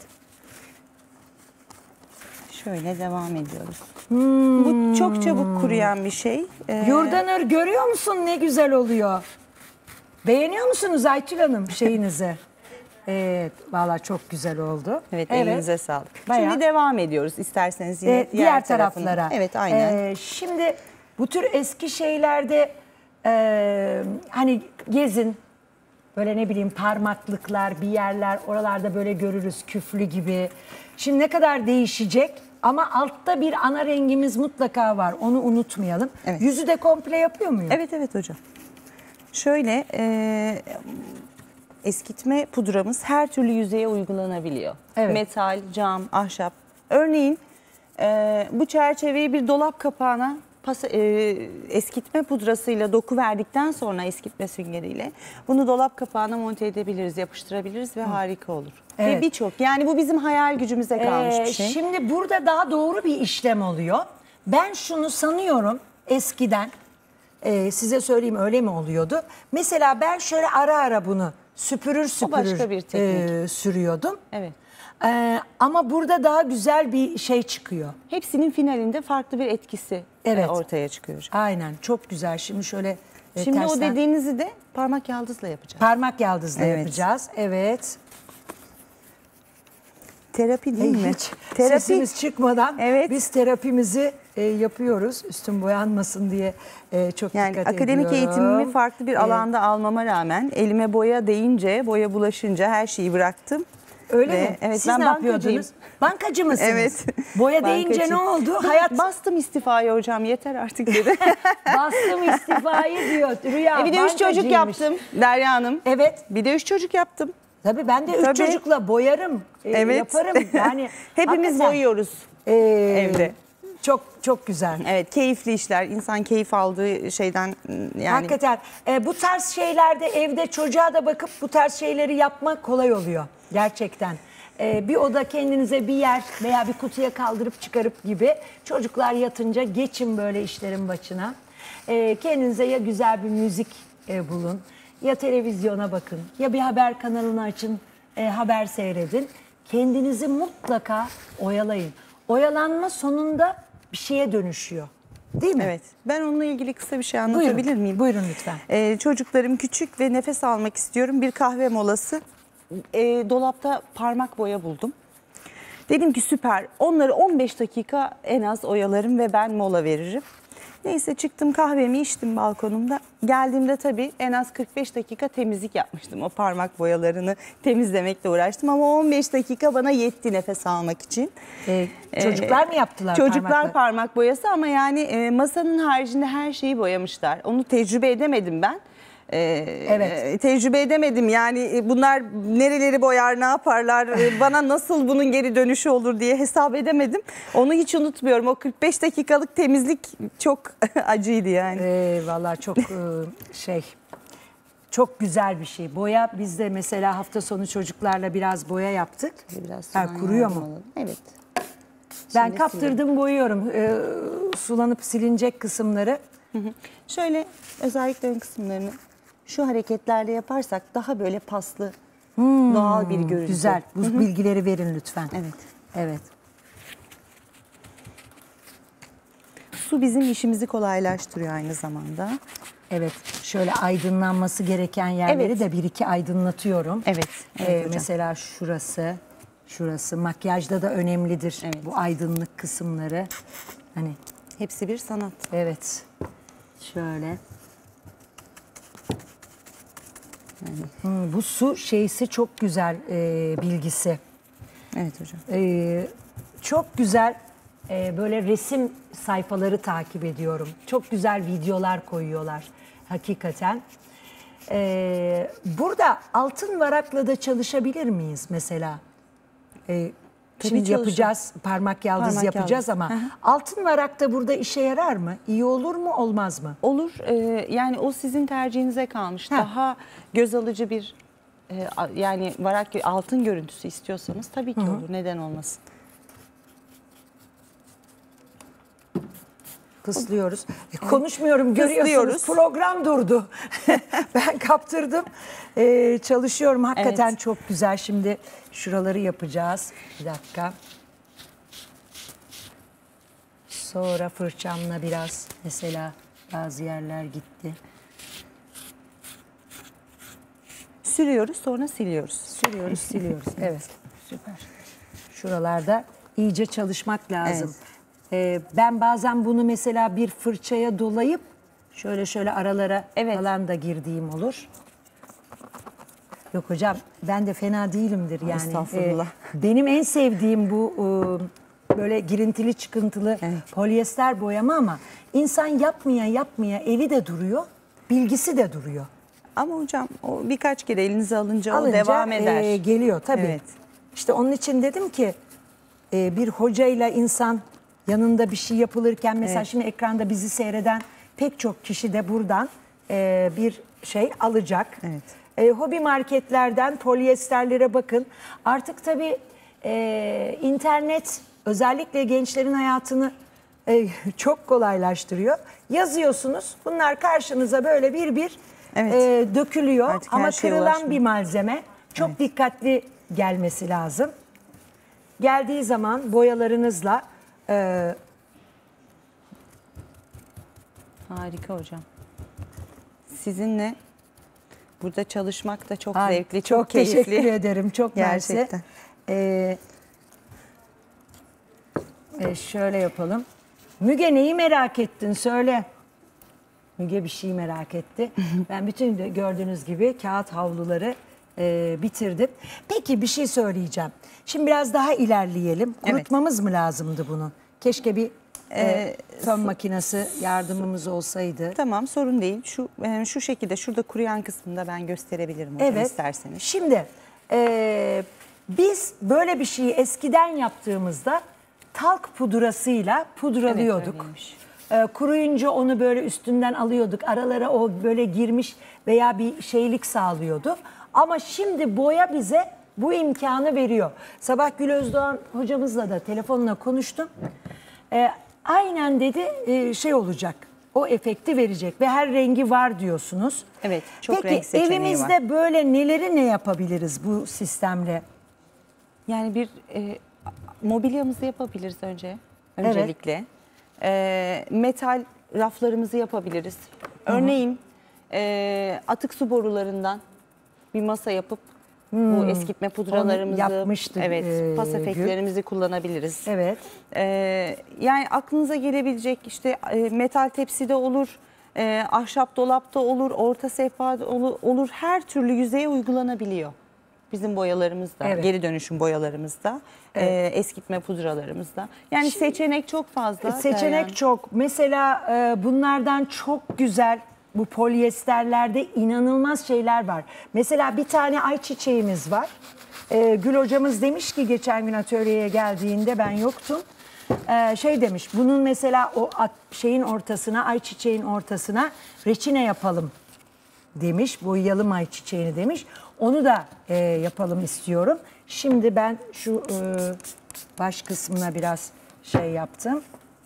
Şöyle devam ediyoruz. Hmm. Bu çok çabuk kuruyan bir şey. Ee, Yurdanır görüyor musun ne güzel oluyor? Beğeniyor musunuz Aytül Hanım şeyinizi? Evet, valla çok güzel oldu. Evet, elinize sağlık. Bayağı. Şimdi devam ediyoruz isterseniz yine Ee, diğer, diğer tarafına. taraflara. Evet, aynen. Ee, şimdi bu tür eski şeylerde e, hani gezin, böyle ne bileyim parmaklıklar, bir yerler, oralarda böyle görürüz küflü gibi. Şimdi ne kadar değişecek ama altta bir ana rengimiz mutlaka var, onu unutmayalım. Evet. Yüzü de komple yapıyor muyum? Evet evet hocam. Şöyle e, eskitme pudramız her türlü yüzeye uygulanabiliyor. Evet. Metal, cam, ahşap. Örneğin e, bu çerçeveyi bir dolap kapağına pas, e, eskitme pudrasıyla doku verdikten sonra eskitme süngeriyle bunu dolap kapağına monte edebiliriz, yapıştırabiliriz ve harika olur. Evet. Ve birçok yani bu bizim hayal gücümüze kalmış Ee, bir şey. Şimdi burada daha doğru bir işlem oluyor. Ben şunu sanıyorum eskiden, e, size söyleyeyim öyle mi oluyordu? Mesela ben şöyle ara ara bunu süpürür süpürür başka bir teknik. e, sürüyordum. Evet. Ee, ama burada daha güzel bir şey çıkıyor. Hepsinin finalinde farklı bir etkisi e, Evet. ortaya çıkıyor. Aynen, çok güzel. Şimdi şöyle e, Şimdi o tersten dediğinizi de parmak yaldızla yapacağız. parmak yaldızla Evet. yapacağız. Evet. Terapi değil mi? Hiç Terapi. sesimiz çıkmadan Evet. biz terapimizi e, yapıyoruz. Üstüm boyanmasın diye e, çok Yani dikkat akademik ediyorum. eğitimimi farklı bir Evet. alanda almama rağmen elime boya değince, boya bulaşınca her şeyi bıraktım. Öyle Ve mi? evet, Siz ben ne bankacıyım. yapıyordunuz? Bankacı mısınız? Evet. Boya deyince ne Bankacıyım. oldu? Hayat Bastım istifayı hocam, yeter artık dedi. bastım istifayı diyor. Rüya e bir de üç çocuk bankacıymış. yaptım Derya Hanım. Evet. Bir de üç çocuk yaptım. Tabii ben de üç Tabii. çocukla boyarım, e, Evet. yaparım. Yani Hepimiz hakikaten, boyuyoruz e, evde. Çok çok güzel. Evet, keyifli işler. İnsan keyif aldığı şeyden yani. Hakikaten e, bu tarz şeylerde evde çocuğa da bakıp bu tarz şeyleri yapmak kolay oluyor gerçekten. E, bir oda kendinize bir yer veya bir kutuya kaldırıp çıkarıp gibi çocuklar yatınca geçin böyle işlerin başına. E, kendinize ya güzel bir müzik e, bulun ya televizyona bakın ya bir haber kanalını açın, e, haber seyredin. Kendinizi mutlaka oyalayın. Oyalanma sonunda bir şeye dönüşüyor. Değil mi? Evet. Ben onunla ilgili kısa bir şey anlatabilir Buyurun, miyim? buyurun lütfen. Ee, çocuklarım küçük ve nefes almak istiyorum. Bir kahve molası. Ee, dolapta parmak boya buldum. Dedim ki süper. Onları on beş dakika en az oyalarım ve ben mola veririm. Neyse çıktım kahvemi içtim balkonumda. Geldiğimde tabii en az kırk beş dakika temizlik yapmıştım. O parmak boyalarını temizlemekle uğraştım ama on beş dakika bana yetti nefes almak için. Ee, çocuklar mı yaptılar Çocuklar parmakla? parmak boyası ama yani e, masanın haricinde her şeyi boyamışlar. Onu tecrübe edemedim ben. Ee, Evet. e, Tecrübe edemedim yani e, bunlar nereleri boyar ne yaparlar e, bana nasıl bunun geri dönüşü olur diye hesap edemedim. Onu hiç unutmuyorum, o kırk beş dakikalık temizlik çok acıydı yani. Ee, vallahi çok e, şey çok güzel bir şey. Boya biz de mesela hafta sonu çocuklarla biraz boya yaptık. Biraz Ha, sudan kuruyor yardım mu? alalım. Evet. Ben Şimdi kaptırdım boyuyorum. Ee, sulanıp silinecek kısımları. Şöyle özellikle ön kısımlarını şu hareketlerle yaparsak daha böyle paslı doğal bir görüntü. Güzel. Bu bilgileri verin lütfen. Evet. Evet. Su bizim işimizi kolaylaştırıyor aynı zamanda. Evet. Şöyle aydınlanması gereken yerleri Evet. de bir iki aydınlatıyorum. Evet, evet Ee, hocam. mesela şurası, şurası. Makyajda da önemlidir Evet. bu aydınlık kısımları. Hani Hepsi bir sanat. evet. Şöyle. Hmm, bu su şeysi çok güzel e, bilgisi. Evet hocam. E, çok güzel e, böyle resim sayfaları takip ediyorum. Çok güzel videolar koyuyorlar hakikaten. E, burada altın varakla da çalışabilir miyiz mesela? E, Tabii Şimdi çalışır. yapacağız, parmak yaldız Parmak yapacağız yaldız. ama Hı hı. altın varak da burada işe yarar mı? İyi olur mu, olmaz mı? Olur. e, yani o sizin tercihinize kalmış. Ha. Daha göz alıcı bir e, a- yani varak altın görüntüsü istiyorsanız tabii ki olur. Neden olmasın? Kıslıyoruz. E, konuşmuyorum, görüyorsunuz. Kıslıyoruz. Program durdu. Ben kaptırdım. E, çalışıyorum. Hakikaten Evet. çok güzel. Şimdi şuraları yapacağız. Bir dakika. Sonra fırçamla biraz mesela bazı yerler gitti. sürüyoruz, sonra siliyoruz. Sürüyoruz, siliyoruz. Evet, süper. Şuralarda iyice çalışmak lazım. Ee, ben bazen bunu mesela bir fırçaya dolayıp şöyle şöyle aralara Evet. falan da girdiğim olur. Yok hocam, ben de fena değilimdir yani. Estağfurullah. Ee, benim en sevdiğim bu e, böyle girintili çıkıntılı polyester boyama ama insan yapmaya yapmaya eli de duruyor, bilgisi de duruyor. Ama hocam o birkaç kere elinize alınca, Alınca o devam eder. e, geliyor tabii. Evet. İşte onun için dedim ki e, bir hocayla insan yanında bir şey yapılırken mesela Evet. şimdi ekranda bizi seyreden pek çok kişi de buradan e, bir şey alacak. Evet. E, hobi marketlerden polyesterlere bakın. Artık tabii e, internet özellikle gençlerin hayatını e, çok kolaylaştırıyor. Yazıyorsunuz, bunlar karşınıza böyle bir bir Evet. e, dökülüyor. Artık her Ama şeye kırılan ulaşma. bir malzeme. Çok dikkatli gelmesi lazım. Geldiği zaman boyalarınızla e, Harika hocam. Sizinle burada çalışmak da çok ay, zevkli, çok, çok keyifli. teşekkür ederim. Çok mersi. Gerçekten. E, e, şöyle yapalım. Müge neyi merak ettin? Söyle. Müge bir şey merak etti. Ben bütün de gördüğünüz gibi kağıt havluları e, bitirdim. Peki bir şey söyleyeceğim. Şimdi biraz daha ilerleyelim. Evet. Kurutmamız mı lazımdı bunu? Keşke bir e, Ee, fön makinesi yardımımız olsaydı. Tamam, sorun değil. Şu e, şu şekilde şurada kuruyan kısmında ben gösterebilirim hocam, Evet. isterseniz. Şimdi e, biz böyle bir şeyi eskiden yaptığımızda talk pudrasıyla pudralıyorduk. Evet, öyleymiş. E, kuruyunca onu böyle üstünden alıyorduk. Aralara o böyle girmiş veya bir şeylik sağlıyordu. Ama şimdi boya bize bu imkanı veriyor. Sabah Gül Özdoğan hocamızla da telefonla konuştum. E, aynen dedi e, şey olacak. O efekti verecek ve her rengi var diyorsunuz. Evet, çok Peki, renk seçeneği evimizde var. böyle neleri ne yapabiliriz bu sistemle? Yani bir e, mobilyamızı yapabiliriz önce. Öncelikle. E, metal raflarımızı yapabiliriz. Örneğin e, atık su borularından bir masa yapıp bu eskitme pudralarımızı, yapmıştık, evet, e, pas Gül. efektlerimizi kullanabiliriz. Evet. E, yani aklınıza gelebilecek işte e, metal tepside olur, e, ahşap dolapta olur, orta sehpada olur, olur, her türlü yüzeye uygulanabiliyor. Bizim boyalarımızda, Evet. geri dönüşüm boyalarımızda, e, eskitme pudralarımızda. Yani seçenek çok fazla. Seçenek Deryan. çok. Mesela e, bunlardan çok güzel bu polyesterlerde inanılmaz şeyler var. Mesela bir tane ayçiçeğimiz var. E, Gül hocamız demiş ki geçen gün atölyeye geldiğinde ben yoktum. E, şey demiş bunun mesela o at, şeyin ortasına ayçiçeğin ortasına reçine yapalım demiş. Boyayalım ayçiçeğini demiş. Onu da e, yapalım istiyorum. Şimdi ben şu e, baş kısmına biraz şey yaptım.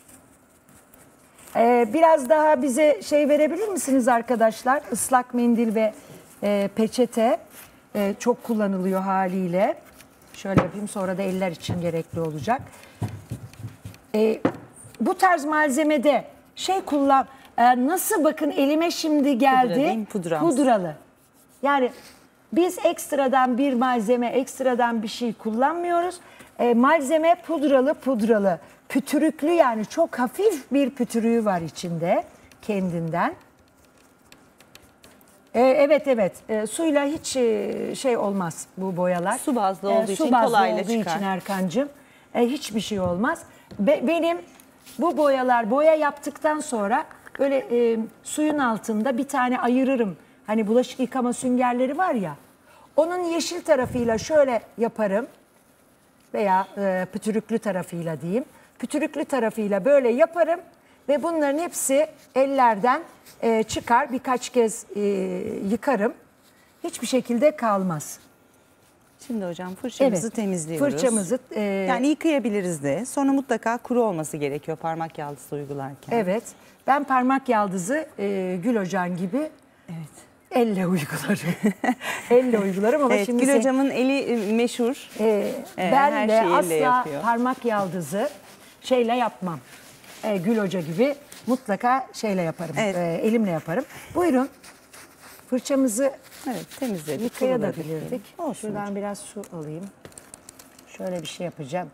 E, biraz daha bize şey verebilir misiniz arkadaşlar? Islak mendil ve e, peçete e, çok kullanılıyor haliyle. Şöyle yapayım, sonra da eller için gerekli olacak. E, bu tarz malzemede şey kullan... e, nasıl bakın elime şimdi geldi. Pudra değil mi? Pudramız. Pudralı. Yani biz ekstradan bir malzeme, ekstradan bir şey kullanmıyoruz. E, malzeme pudralı pudralı. Pütürüklü, yani çok hafif bir pütürüğü var içinde kendinden. E, evet evet e, suyla hiç e, şey olmaz bu boyalar. Su bazlı olduğu su için bazlı kolayla olduğu çıkar. için Erkancığım e, hiçbir şey olmaz. Be, benim bu boyalar boya yaptıktan sonra böyle e, suyun altında bir tane ayırırım. Hani bulaşık yıkama süngerleri var ya. Onun yeşil tarafıyla şöyle yaparım veya e, pütürüklü tarafıyla diyeyim. Pütürüklü tarafıyla böyle yaparım ve bunların hepsi ellerden e, çıkar. Birkaç kez e, yıkarım. Hiçbir şekilde kalmaz. Şimdi hocam fırçamızı Evet, temizliyoruz. fırçamızı, e, yani yıkayabiliriz de. Sonra mutlaka kuru olması gerekiyor parmak yaldızı uygularken. Evet. Ben parmak yaldızı e, Gül Hocam gibi Evet. elle uygularım. elle uygularım ama Evet, şimdi Gül sen- hocamın eli e, meşhur. Ee, Ee, ben her de şeyi elle asla yapıyor. parmak yaldızı şeyle yapmam. Ee, Gül Hoca gibi mutlaka şeyle yaparım. Evet. Ee, elimle yaparım. Buyurun. Fırçamızı Evet, temizledik. yıkayabilirdik. Olsun Şuradan hocam. biraz su alayım. Şöyle bir şey yapacağım.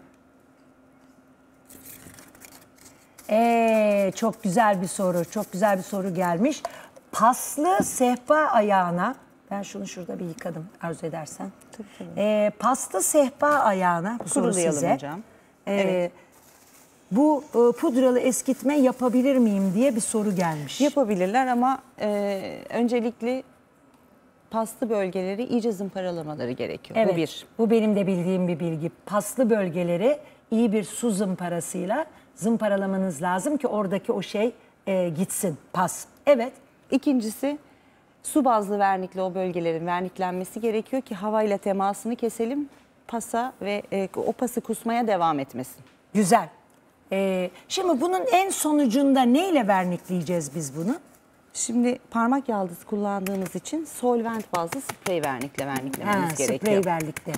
Ee, çok güzel bir soru. Çok güzel bir soru gelmiş. Paslı sehpa ayağına, ben şunu şurada bir yıkadım arzu edersen. Tabii, tabii. Ee, paslı sehpa ayağına, bu soru Kurulayalım size. hocam. Ee, Evet. Bu e, pudralı eskitme yapabilir miyim diye bir soru gelmiş. Yapabilirler ama e, öncelikle paslı bölgeleri iyice zımparalamaları gerekiyor. Evet, Bu bir. bu benim de bildiğim bir bilgi. Paslı bölgeleri iyi bir su zımparasıyla zımparalamanız lazım ki oradaki o şey e, gitsin, pas. Evet, İkincisi su bazlı vernikle o bölgelerin verniklenmesi gerekiyor ki havayla temasını keselim. Pasa ve e, o pası kusmaya devam etmesin. güzel. Ee, şimdi bunun en sonucunda neyle vernikleyeceğiz biz bunu? Şimdi parmak yaldızı kullandığımız için solvent bazlı sprey vernikle verniklememiz Ha, gerekiyor. sprey verlikte.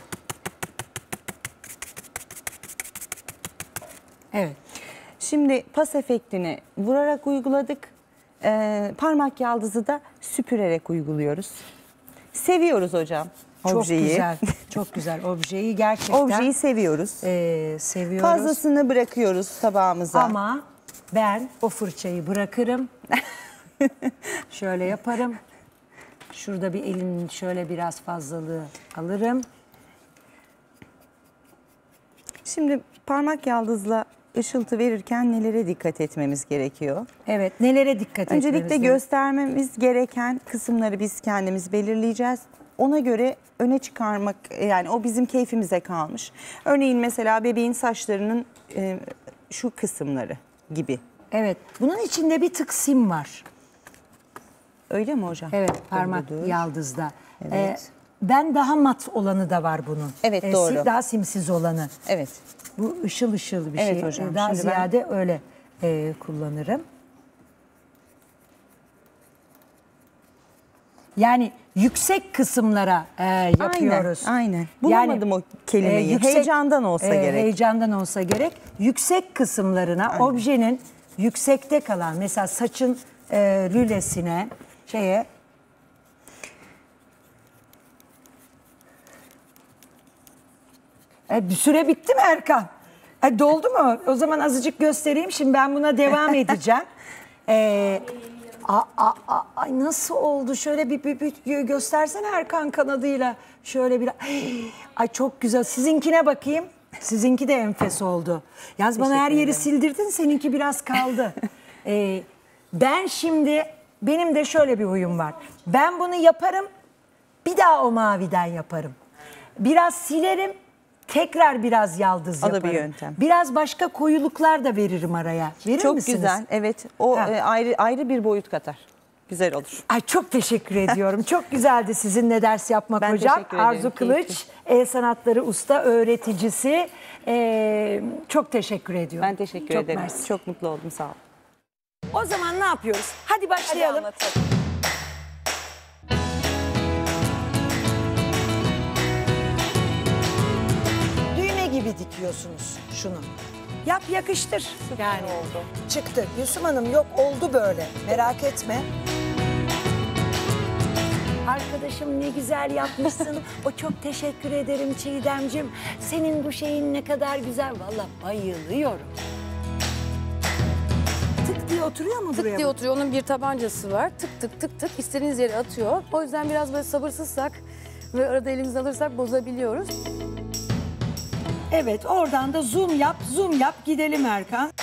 Evet. Şimdi pas efektini vurarak uyguladık. Ee, parmak yaldızı da süpürerek uyguluyoruz. Seviyoruz hocam Çok objeyi. güzel. Çok güzel. Objeyi gerçekten Objeyi seviyoruz. e, seviyoruz. Fazlasını bırakıyoruz tabağımıza. Ama ben o fırçayı bırakırım. Şöyle yaparım. Şurada bir elin şöyle biraz fazlalığı alırım. Şimdi parmak yaldızla ışıltı verirken nelere dikkat etmemiz gerekiyor? Evet, nelere dikkat etmemiz Öncelikle gerekiyor? göstermemiz gereken kısımları biz kendimiz belirleyeceğiz. Ona göre öne çıkarmak, yani o bizim keyfimize kalmış. Örneğin mesela bebeğin saçlarının e, şu kısımları gibi. Evet, bunun içinde bir tık sim var. Öyle mi hocam? Evet, parmak Doğrudur. yaldızda. Evet. Ee, ben daha mat olanı da var bunun. Evet, Ee, doğru. sim- Daha simsiz olanı. Evet. Bu ışıl ışıl bir Evet şey. hocam, Daha şimdi ben- ziyade öyle e, kullanırım. Yani yüksek kısımlara e, yapıyoruz. Aynen, aynen. Bulamadım o kelimeyi. Heyecandan olsa gerek. Heyecandan olsa gerek. Yüksek kısımlarına, objenin yüksekte kalan, mesela saçın e, lülesine, şeye... E, bir süre bitti mi Erkan? E, doldu mu? O zaman azıcık göstereyim. Şimdi ben buna devam edeceğim. E, a, a, a, ay nasıl oldu? Şöyle bir, bir, bir göstersene Erkan kanadıyla. Şöyle bir... Ay çok güzel. Sizinkine bakayım. Sizinki de enfes oldu. Yalnız bana her yeri sildirdin. Seninki biraz kaldı. e, ben şimdi... Benim de şöyle bir huyum var. Ben bunu yaparım. Bir daha o maviden yaparım. Biraz silerim. Tekrar biraz yaldız O da yaparım. bir yöntem. Biraz başka koyuluklar da veririm araya. Verir Çok misiniz? güzel. Evet. O Ha. e, ayrı ayrı bir boyut katar. Güzel olur. Ay çok teşekkür ediyorum. Çok güzeldi sizinle ders yapmak Ben hocam. teşekkür ederim. Arzu Kılıç, Keyifli. el sanatları usta öğreticisi. Ee, çok teşekkür ediyorum. Ben teşekkür Çok ederim. mersi. Çok mutlu oldum. Sağ olun. O zaman ne yapıyoruz? Hadi başlayalım. Düğme gibi dikiyorsunuz şunu. Yap yakıştır. Yani oldu. Çıktı. Gülsüm Hanım yok oldu böyle. Merak etme. Arkadaşım ne güzel yapmışsın. O çok teşekkür ederim Çiğdemcim. Senin bu şeyin ne kadar güzel. Vallahi bayılıyorum. Tık diye oturuyor mu buraya? Tık diye bu? oturuyor. Onun bir tabancası var. Tık tık tık tık istediğiniz yere atıyor. O yüzden biraz böyle sabırsızsak ve arada elimizi alırsak bozabiliyoruz. Evet, oradan da zoom yap, zoom yap. Gidelim Erkan.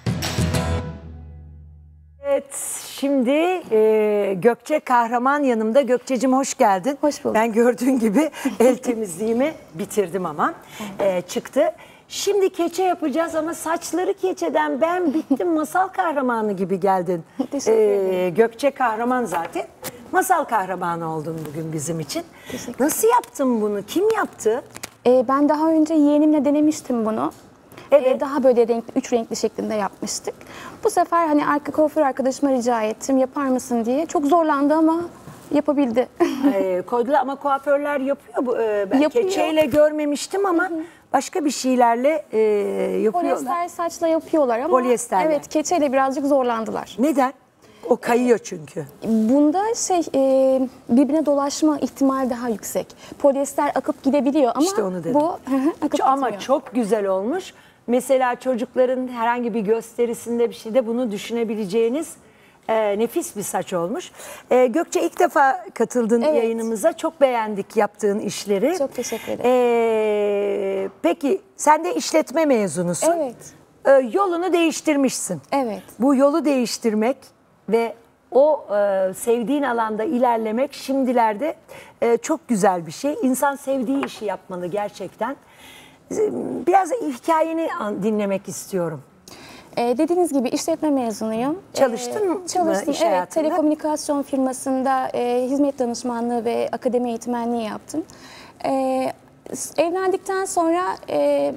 Evet, şimdi e, Gökçe Kahraman yanımda. Gökçe'cim hoş geldin. Hoş bulduk. Ben gördüğün gibi el temizliğimi bitirdim ama e, çıktı. Şimdi keçe yapacağız ama saçları keçeden ben bittim masal kahramanı gibi geldin. Teşekkür ederim. Gökçe Kahraman zaten. Masal kahramanı oldun bugün bizim için. Nasıl yaptın bunu? Kim yaptı? Ee, ben daha önce yeğenimle denemiştim bunu. Evet. Ee, daha böyle renkli, üç renkli şeklinde yapmıştık. Bu sefer hani arka kuaför arkadaşıma rica ettim yapar mısın diye. Çok zorlandı ama yapabildi. e, koydular ama kuaförler yapıyor bu. E, ben Yapıyor. keçeyle görmemiştim ama başka bir şeylerle e, yapıyorlar. Polyester saçla yapıyorlar ama Polyesterle. evet keçeyle birazcık zorlandılar. Neden? O kayıyor çünkü. Bunda şey e, birbirine dolaşma ihtimali daha yüksek. Polyester akıp gidebiliyor ama İşte onu dedim. bu hı hı, akıp Ama gitmiyor. çok güzel olmuş. Mesela çocukların herhangi bir gösterisinde bir şeyde bunu düşünebileceğiniz e, nefis bir saç olmuş. E, Gökçe ilk defa katıldın Evet. yayınımıza. Çok beğendik yaptığın işleri. Çok teşekkür ederim. E, peki sen de işletme mezunusun. Evet. E, yolunu değiştirmişsin. Evet. Bu yolu değiştirmek ve o e, sevdiğin alanda ilerlemek şimdilerde e, çok güzel bir şey. İnsan sevdiği işi yapmalı gerçekten. Biraz hikayeni an- dinlemek istiyorum. Ee, dediğiniz gibi işletme mezunuyum. Çalıştın mı Çalıştım. iş Evet, hayatında? telekomünikasyon firmasında e, hizmet danışmanlığı ve akademi eğitmenliği yaptım. E, s- evlendikten sonra e,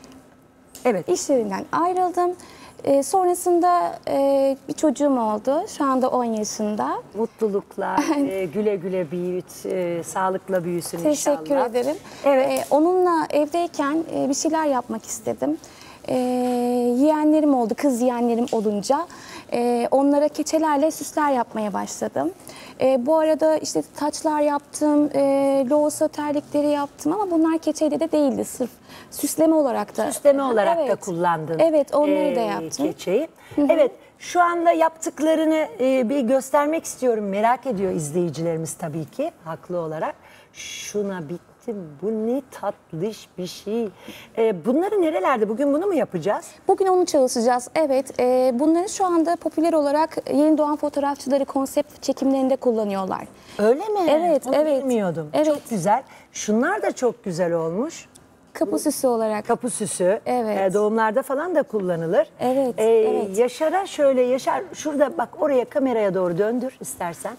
Evet. iş yerinden ayrıldım. E, sonrasında e, bir çocuğum oldu. Şu anda on yaşında. Mutluluklar, e, güle güle büyüt, e, sağlıkla büyüsün inşallah. Teşekkür ederim. Evet. Ee, onunla evdeyken e, bir şeyler yapmak istedim. Ee, yeğenlerim oldu, kız yeğenlerim olunca e, onlara keçelerle süsler yapmaya başladım. E, bu arada işte taçlar yaptım, e, loğusa terlikleri yaptım ama bunlar keçeyle de değildi, sırf süsleme olarak da. Süsleme olarak da Evet. kullandın. Evet, onları da e, yaptım. Keçeyi. Evet, şu anda yaptıklarını e, bir göstermek istiyorum. Merak ediyor izleyicilerimiz tabii ki, haklı olarak. Şuna bitti. Bu ne tatlış bir şey. E, bunları nerelerde? Bugün bunu mu yapacağız? Bugün onu çalışacağız. Evet, e, bunları şu anda popüler olarak yeni doğan fotoğrafçıları konsept çekimlerinde kullanıyorlar. Öyle mi? Evet, Onu evet. bilmiyordum. Evet. Çok güzel. Şunlar da çok güzel olmuş. Kapı süsü olarak. Kapı süsü. Evet. E, doğumlarda falan da kullanılır. Evet, E, evet. Yaşar'a şöyle Yaşar şurada bak oraya kameraya doğru döndür istersen.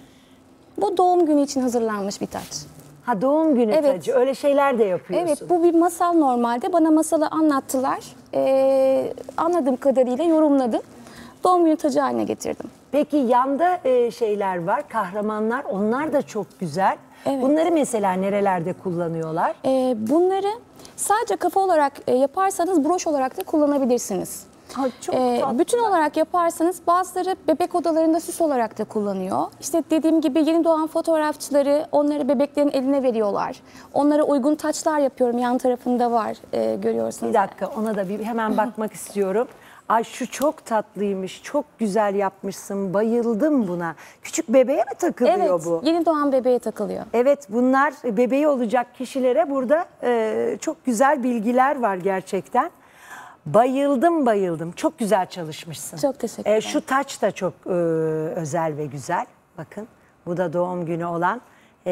Bu doğum günü için hazırlanmış bir taç. Ha doğum günü Evet. tacı. Öyle şeyler de yapıyorsun. Evet, bu bir masal normalde. Bana masalı anlattılar. Ee, anladığım kadarıyla yorumladım. Doğum günü tacı haline getirdim. Peki yanda e, şeyler var, kahramanlar. Onlar da çok güzel. Evet. Bunları mesela nerelerde kullanıyorlar? Ee, bunları sadece kafa olarak e, yaparsanız broş olarak da kullanabilirsiniz. Ha, çok Ee, tatlı. bütün olarak yaparsanız bazıları bebek odalarında süs olarak da kullanıyor. İşte dediğim gibi yeni doğan fotoğrafçıları onları bebeklerin eline veriyorlar. Onlara uygun taçlar yapıyorum. Yan tarafında var, e, görüyorsunuz. Bir dakika ona da bir hemen bakmak istiyorum. Ay şu çok tatlıymış, çok güzel yapmışsın, bayıldım buna. Küçük bebeğe mi takılıyor Evet, bu? yeni doğan bebeğe takılıyor. Evet bunlar bebeği olacak kişilere burada e, çok güzel bilgiler var gerçekten. Bayıldım bayıldım. Çok güzel çalışmışsın. Çok teşekkür E, ederim. şu taç da çok e, özel ve güzel. Bakın bu da doğum günü olan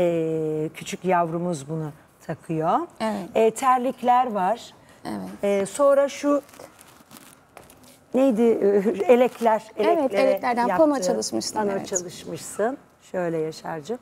e, küçük yavrumuz bunu takıyor. Evet. E, terlikler var. Evet. E, sonra şu neydi? E, Elekler. Evet, eleklere eleklerden yaptığın pano çalışmıştım, Pano evet. çalışmışsın. Şöyle Yaşar'cığım.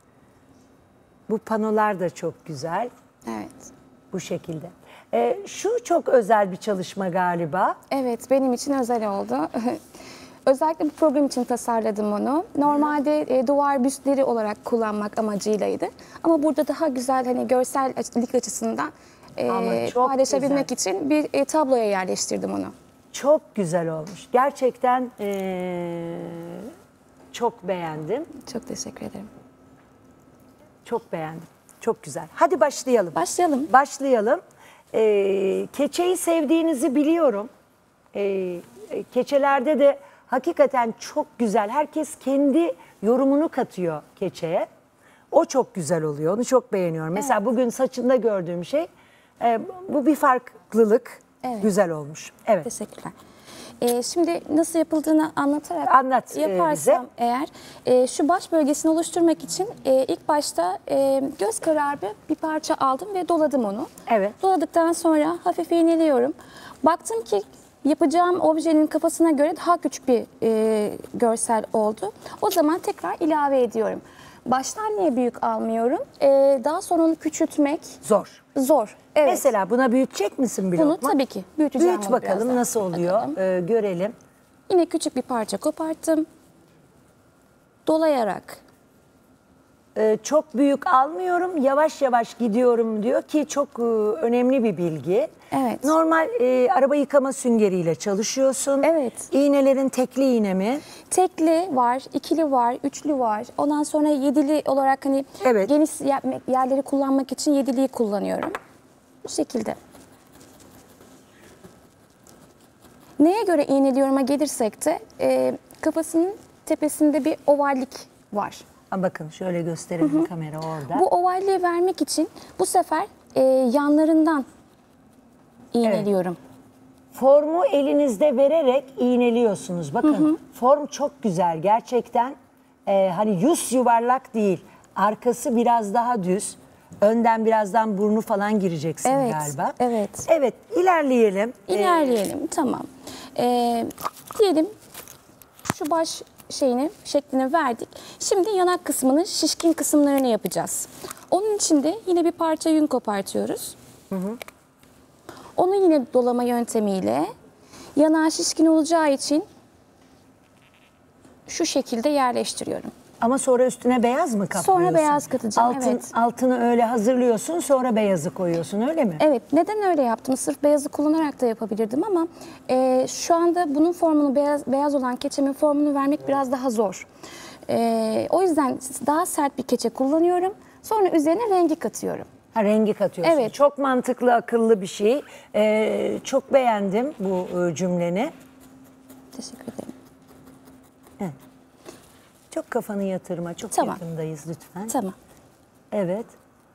Bu panolar da çok güzel. Evet. Bu şekilde. E, şu çok özel bir çalışma galiba. Evet, benim için özel oldu. Özellikle bu program için tasarladım onu. Normalde e, duvar büstleri olarak kullanmak amacıylaydı. Ama burada daha güzel hani görsellik açısından e, Ama çok paylaşabilmek güzel. için bir e, tabloya yerleştirdim onu. Çok güzel olmuş. Gerçekten e, çok beğendim. Çok teşekkür ederim. Çok beğendim. Çok güzel. Hadi başlayalım. Başlayalım. Başlayalım. E, keçeyi sevdiğinizi biliyorum. E, keçelerde de hakikaten çok güzel. Herkes kendi yorumunu katıyor keçeye. O çok güzel oluyor. Onu çok beğeniyorum. Mesela bugün saçında gördüğüm şey e, bu bir farklılık. Evet. Güzel olmuş. Evet. Teşekkürler. Ee, şimdi nasıl yapıldığını anlatarak Anlat, e, yaparsam eğer e, şu baş bölgesini oluşturmak için e, ilk başta e, göz kararı bir parça aldım ve doladım onu. Evet. Doladıktan sonra hafif iğneliyorum. Baktım ki yapacağım objenin kafasına göre daha küçük bir e, görsel oldu. O zaman tekrar ilave ediyorum. Baştan niye büyük almıyorum? E, daha sonra onu küçültmek Zor. zor. Evet. Mesela buna büyütecek misin bir Bunu lokma? tabii ki büyüteceğim. Büyüt onu bakalım birazdan. nasıl oluyor. Bakalım. Ee, görelim. Yine küçük bir parça koparttım. Dolayarak e, çok büyük almıyorum, yavaş yavaş gidiyorum diyor ki çok e, önemli bir bilgi. Evet. Normal e, araba yıkama süngeriyle çalışıyorsun. Evet. İğnelerin tekli iğne mi? Tekli var, ikili var, üçlü var. Ondan sonra yedili olarak hani Evet. geniş yer- yerleri kullanmak için yediliyi kullanıyorum. Bu şekilde. Neye göre iğneliyorum'a gelirsek de e, kafasının tepesinde bir ovallik var. Ha, bakın şöyle gösterelim kamera orada. Bu ovalliği vermek için bu sefer e, yanlarından iğneliyorum. Formu elinizde vererek iğneliyorsunuz. Bakın form çok güzel gerçekten. Ee, hani yüz yuvarlak değil. Arkası biraz daha düz. Önden birazdan burnu falan gireceksin Evet, galiba. evet. Evet, ilerleyelim. Ee, İlerleyelim, tamam. E, diyelim şu baş şeyini, şeklini verdik. Şimdi yanak kısmının şişkin kısımlarını yapacağız. Onun için de yine bir parça yün kopartıyoruz. Onu yine dolama yöntemiyle yanağı şişkin olacağı için şu şekilde yerleştiriyorum. Ama sonra üstüne beyaz mı kaplıyorsun? Sonra beyaz katacağım, Altın, evet. Altını öyle hazırlıyorsun, sonra beyazı koyuyorsun, öyle mi? Evet, neden öyle yaptım? Sırf beyazı kullanarak da yapabilirdim ama e, şu anda bunun formunu, beyaz, beyaz olan keçemin formunu vermek biraz daha zor. E, o yüzden daha sert bir keçe kullanıyorum. Sonra üzerine rengi katıyorum. Ha, rengi katıyorsun. Evet. Çok mantıklı, akıllı bir şey. Ee, çok beğendim bu e, cümleni. Teşekkür ederim. Çok kafanı yatırma, çok Tamam. yakındayız lütfen. Tamam. Evet.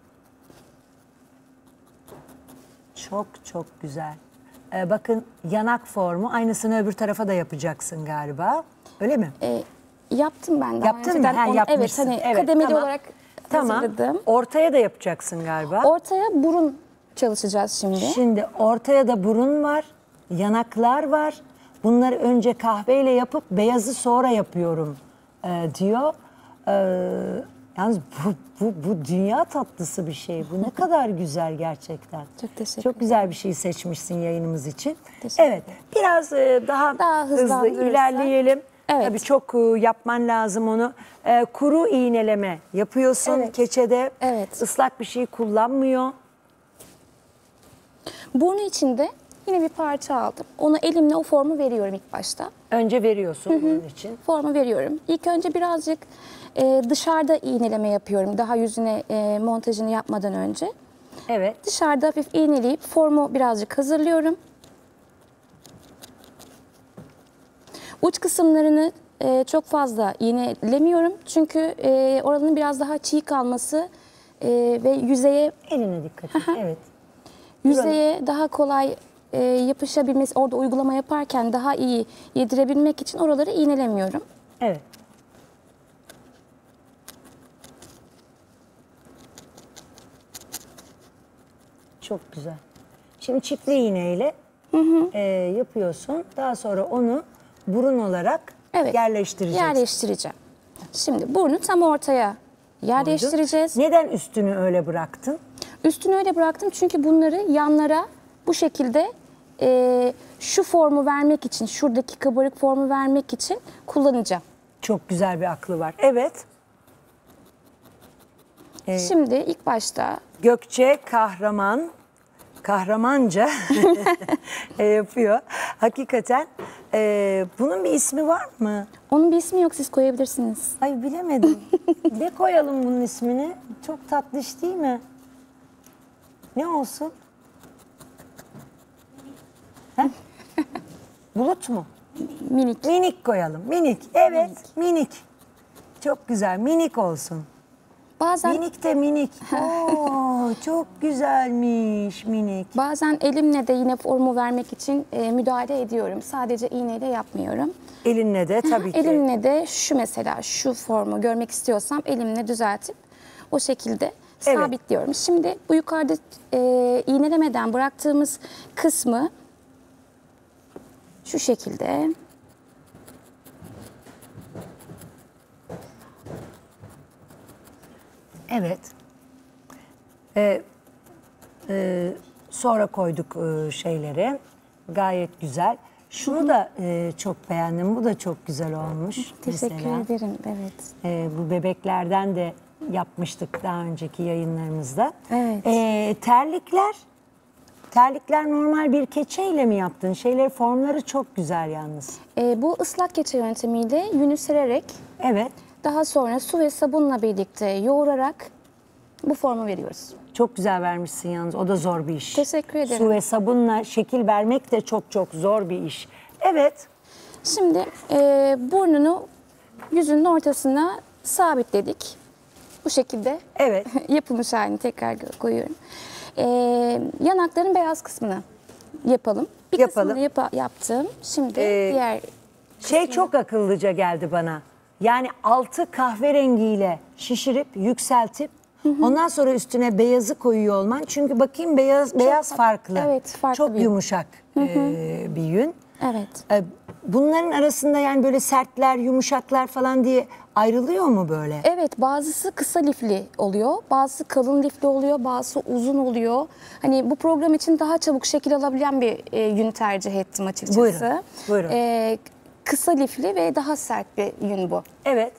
Çok çok güzel. Ee, bakın yanak formu, aynısını öbür tarafa da yapacaksın galiba. Öyle mi? E, yaptım ben daha Yaptın mı? önceden. Ha, Onu- yapmışsın. Evet, hani Evet, kademeli tamam. olarak Tamam. hazırladım. Ortaya da yapacaksın galiba. Ortaya burun çalışacağız şimdi. Şimdi ortaya da burun var, yanaklar var. Bunları önce kahveyle yapıp beyazı sonra yapıyorum e, diyor. E, yalnız bu, bu, bu dünya tatlısı bir şey. Bu ne kadar güzel gerçekten. Çok teşekkür Çok güzel bir şey seçmişsin yayınımız için. Teşekkür Evet, biraz e, daha, Daha hızlı hızlandırırsak. ilerleyelim. Evet. Tabii çok e, yapman lazım onu. E, kuru iğneleme yapıyorsun Evet. keçede. Evet. Islak bir şey kullanmıyor. Burnu için de yine bir parça aldım. Onu elimle o formu veriyorum ilk başta. Önce veriyorsun bunun için. Formu veriyorum. İlk önce birazcık e, dışarıda iğneleme yapıyorum. Daha yüzüne e, montajını yapmadan önce. Evet. Dışarıda hafif iğneleyip formu birazcık hazırlıyorum. Uç kısımlarını e, çok fazla iğnelemiyorum. Çünkü e, oranın biraz daha çiğ kalması e, ve yüzeye Eline dikkat et. Evet. yüzeye daha kolay e, yapışabilmesi, orada uygulama yaparken daha iyi yedirebilmek için oraları iğnelemiyorum. Evet. Çok güzel. Şimdi çiftli iğneyle e, yapıyorsun. Daha sonra onu burun olarak Evet. yerleştireceksin. Yerleştireceğim. Şimdi burnu tam ortaya yerleştireceğiz. Neden üstünü öyle bıraktın? Üstünü öyle bıraktım çünkü bunları yanlara bu şekilde e, şu formu vermek için, şuradaki kabarık formu vermek için kullanacağım. Çok güzel bir aklı var. Evet. Şimdi ilk başta Gökçe kahraman, kahramanca e, yapıyor. Hakikaten e, bunun bir ismi var mı? onun bir ismi yok, siz koyabilirsiniz. Ay bilemedim. Ne koyalım bunun ismini? Çok tatlış değil mi? Ne olsun? He? Bulut mu? Minik. Minik koyalım. Minik. Evet, minik. Çok güzel. Minik olsun. Bazen Minik de minik. Oo, çok güzelmiş minik. bazen elimle de yine formu vermek için e, müdahale ediyorum. Sadece iğneyle yapmıyorum. Elinle de tabii ki. Elimle de şu mesela şu formu görmek istiyorsam elimle düzeltip o şekilde Evet. sabitliyorum. Şimdi bu yukarıda e, iğnelemeden bıraktığımız kısmı şu şekilde Evet. Ee, e, sonra koyduk e, şeyleri. Gayet güzel. Şunu da e, çok beğendim. Bu da çok güzel olmuş. teşekkür mesela. ederim. Evet. E, bu bebeklerden de yapmıştık daha önceki yayınlarımızda. Evet. Ee, terlikler, terlikler normal bir keçeyle mi yaptın? Şeyleri, formları çok güzel yalnız. Ee, bu ıslak keçe yöntemiyle yünü sererek Evet, daha sonra su ve sabunla birlikte yoğurarak bu formu veriyoruz. çok güzel vermişsin yalnız. O da zor bir iş. Teşekkür ederim. Su ve sabunla şekil vermek de çok çok zor bir iş. Evet, Şimdi e, burnunu yüzünün ortasına sabitledik. Bu şekilde evet. yapılmış halini tekrar gö- koyuyorum. E, yanakların beyaz kısmını yapalım. Bir Yapalım. kısmını yapa- yaptım. Şimdi Ee, diğer Şey çok akıllıca geldi bana. Yani altı kahverengiyle şişirip, yükseltip ondan sonra üstüne beyazı koyuyor olman. Çünkü bakayım beyaz beyaz farklı. Evet, farklı Çok bir yün. yumuşak e, bir yün. evet. E, Bunların arasında yani böyle sertler, yumuşaklar falan diye ayrılıyor mu böyle? Evet, bazısı kısa lifli oluyor, bazısı kalın lifli oluyor, bazısı uzun oluyor. Hani bu program için daha çabuk şekil alabilen bir e, yün tercih ettim açıkçası. Buyurun, buyurun. E, kısa lifli ve daha sert bir yün bu. Evet.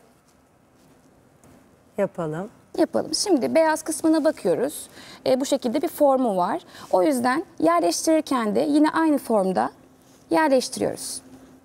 Yapalım. Yapalım. Şimdi beyaz kısmına bakıyoruz. E, bu şekilde bir formu var. O yüzden yerleştirirken de yine aynı formda yerleştiriyoruz.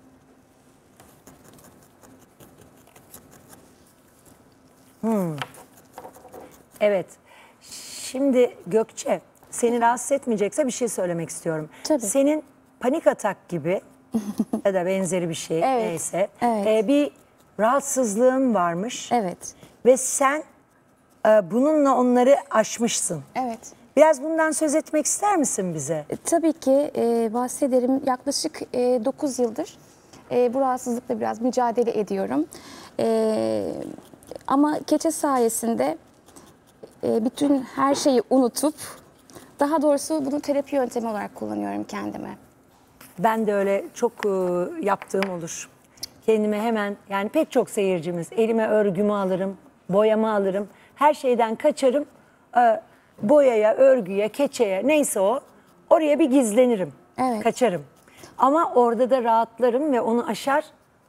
Evet. Şimdi Gökçe, seni rahatsız etmeyecekse bir şey söylemek istiyorum. Tabii. Senin panik atak gibi ya da benzeri bir şey Evet, neyse evet. e, bir rahatsızlığın varmış Evet. ve sen e, bununla onları aşmışsın. Evet. Biraz bundan söz etmek ister misin bize? E, Tabii ki e, bahsederim. Yaklaşık e, dokuz yıldır e, bu rahatsızlıkla biraz mücadele ediyorum. E, ama keçe sayesinde e, bütün her şeyi unutup, daha doğrusu bunu terapi yöntemi olarak kullanıyorum kendime. Ben de öyle çok e, yaptığım olur. Kendime hemen, yani pek çok seyircimiz, elime örgümü alırım, boyamı alırım. Her şeyden kaçarım. E, boyaya, örgüye, keçeye neyse o, oraya bir gizlenirim. Evet. Kaçarım. Ama orada da rahatlarım ve onu aşar.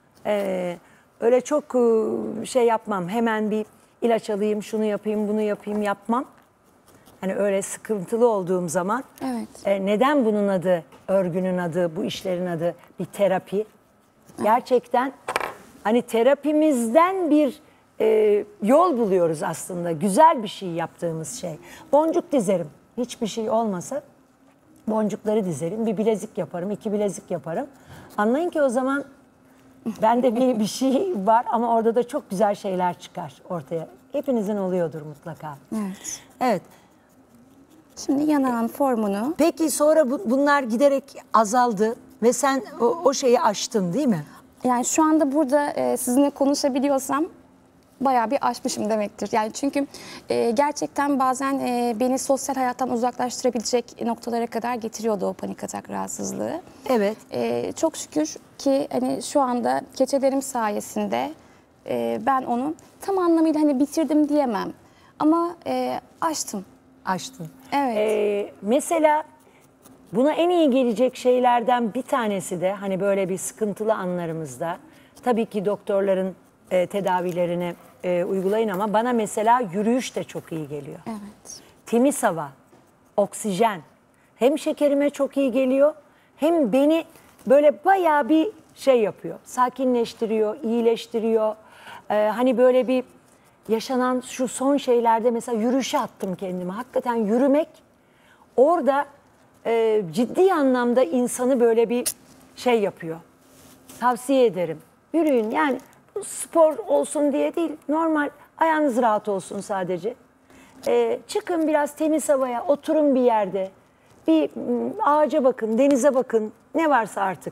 E, öyle çok e, şey yapmam. Hemen bir ilaç alayım, şunu yapayım, bunu yapayım yapmam. Hani öyle sıkıntılı olduğum zaman Evet. e, neden bunun adı, örgünün adı, bu işlerin adı bir terapi? Gerçekten hani terapimizden bir e, yol buluyoruz aslında. Güzel bir şey yaptığımız şey. Boncuk dizerim. Hiçbir şey olmasa boncukları dizerim. Bir bilezik yaparım, iki bilezik yaparım. Anlayın ki o zaman bende bir, bir şey var ama orada da çok güzel şeyler çıkar ortaya. Hepinizin oluyordur mutlaka. Evet. Evet. Şimdi yanağın formunu Peki sonra bu- bunlar giderek azaldı ve sen o, o şeyi aştın değil mi? yani şu anda burada e, sizinle konuşabiliyorsam bayağı bir aşmışım demektir. Yani çünkü e, gerçekten bazen e, beni sosyal hayattan uzaklaştırabilecek noktalara kadar getiriyordu o panik atak rahatsızlığı. Evet. E, çok şükür ki hani şu anda keçelerim sayesinde e, ben onu tam anlamıyla hani bitirdim diyemem. Ama e, aştım. Aştın. Evet. Ee, mesela buna en iyi gelecek şeylerden bir tanesi de hani böyle bir sıkıntılı anlarımızda tabii ki doktorların e, tedavilerini e, uygulayın ama bana mesela yürüyüş de çok iyi geliyor. Evet. Temiz hava, oksijen hem şekerime çok iyi geliyor hem beni böyle bayağı bir şey yapıyor. Sakinleştiriyor, iyileştiriyor. Ee, hani böyle bir yaşanan şu son şeylerde mesela yürüyüşe attım kendimi. Hakikaten yürümek orada e, ciddi anlamda insanı böyle bir şey yapıyor. Tavsiye ederim. Yürüyün yani bu spor olsun diye değil, normal ayağınız rahat olsun sadece. Ee, çıkın biraz temiz havaya, oturun bir yerde. Bir m, ağaca bakın, denize bakın, ne varsa artık.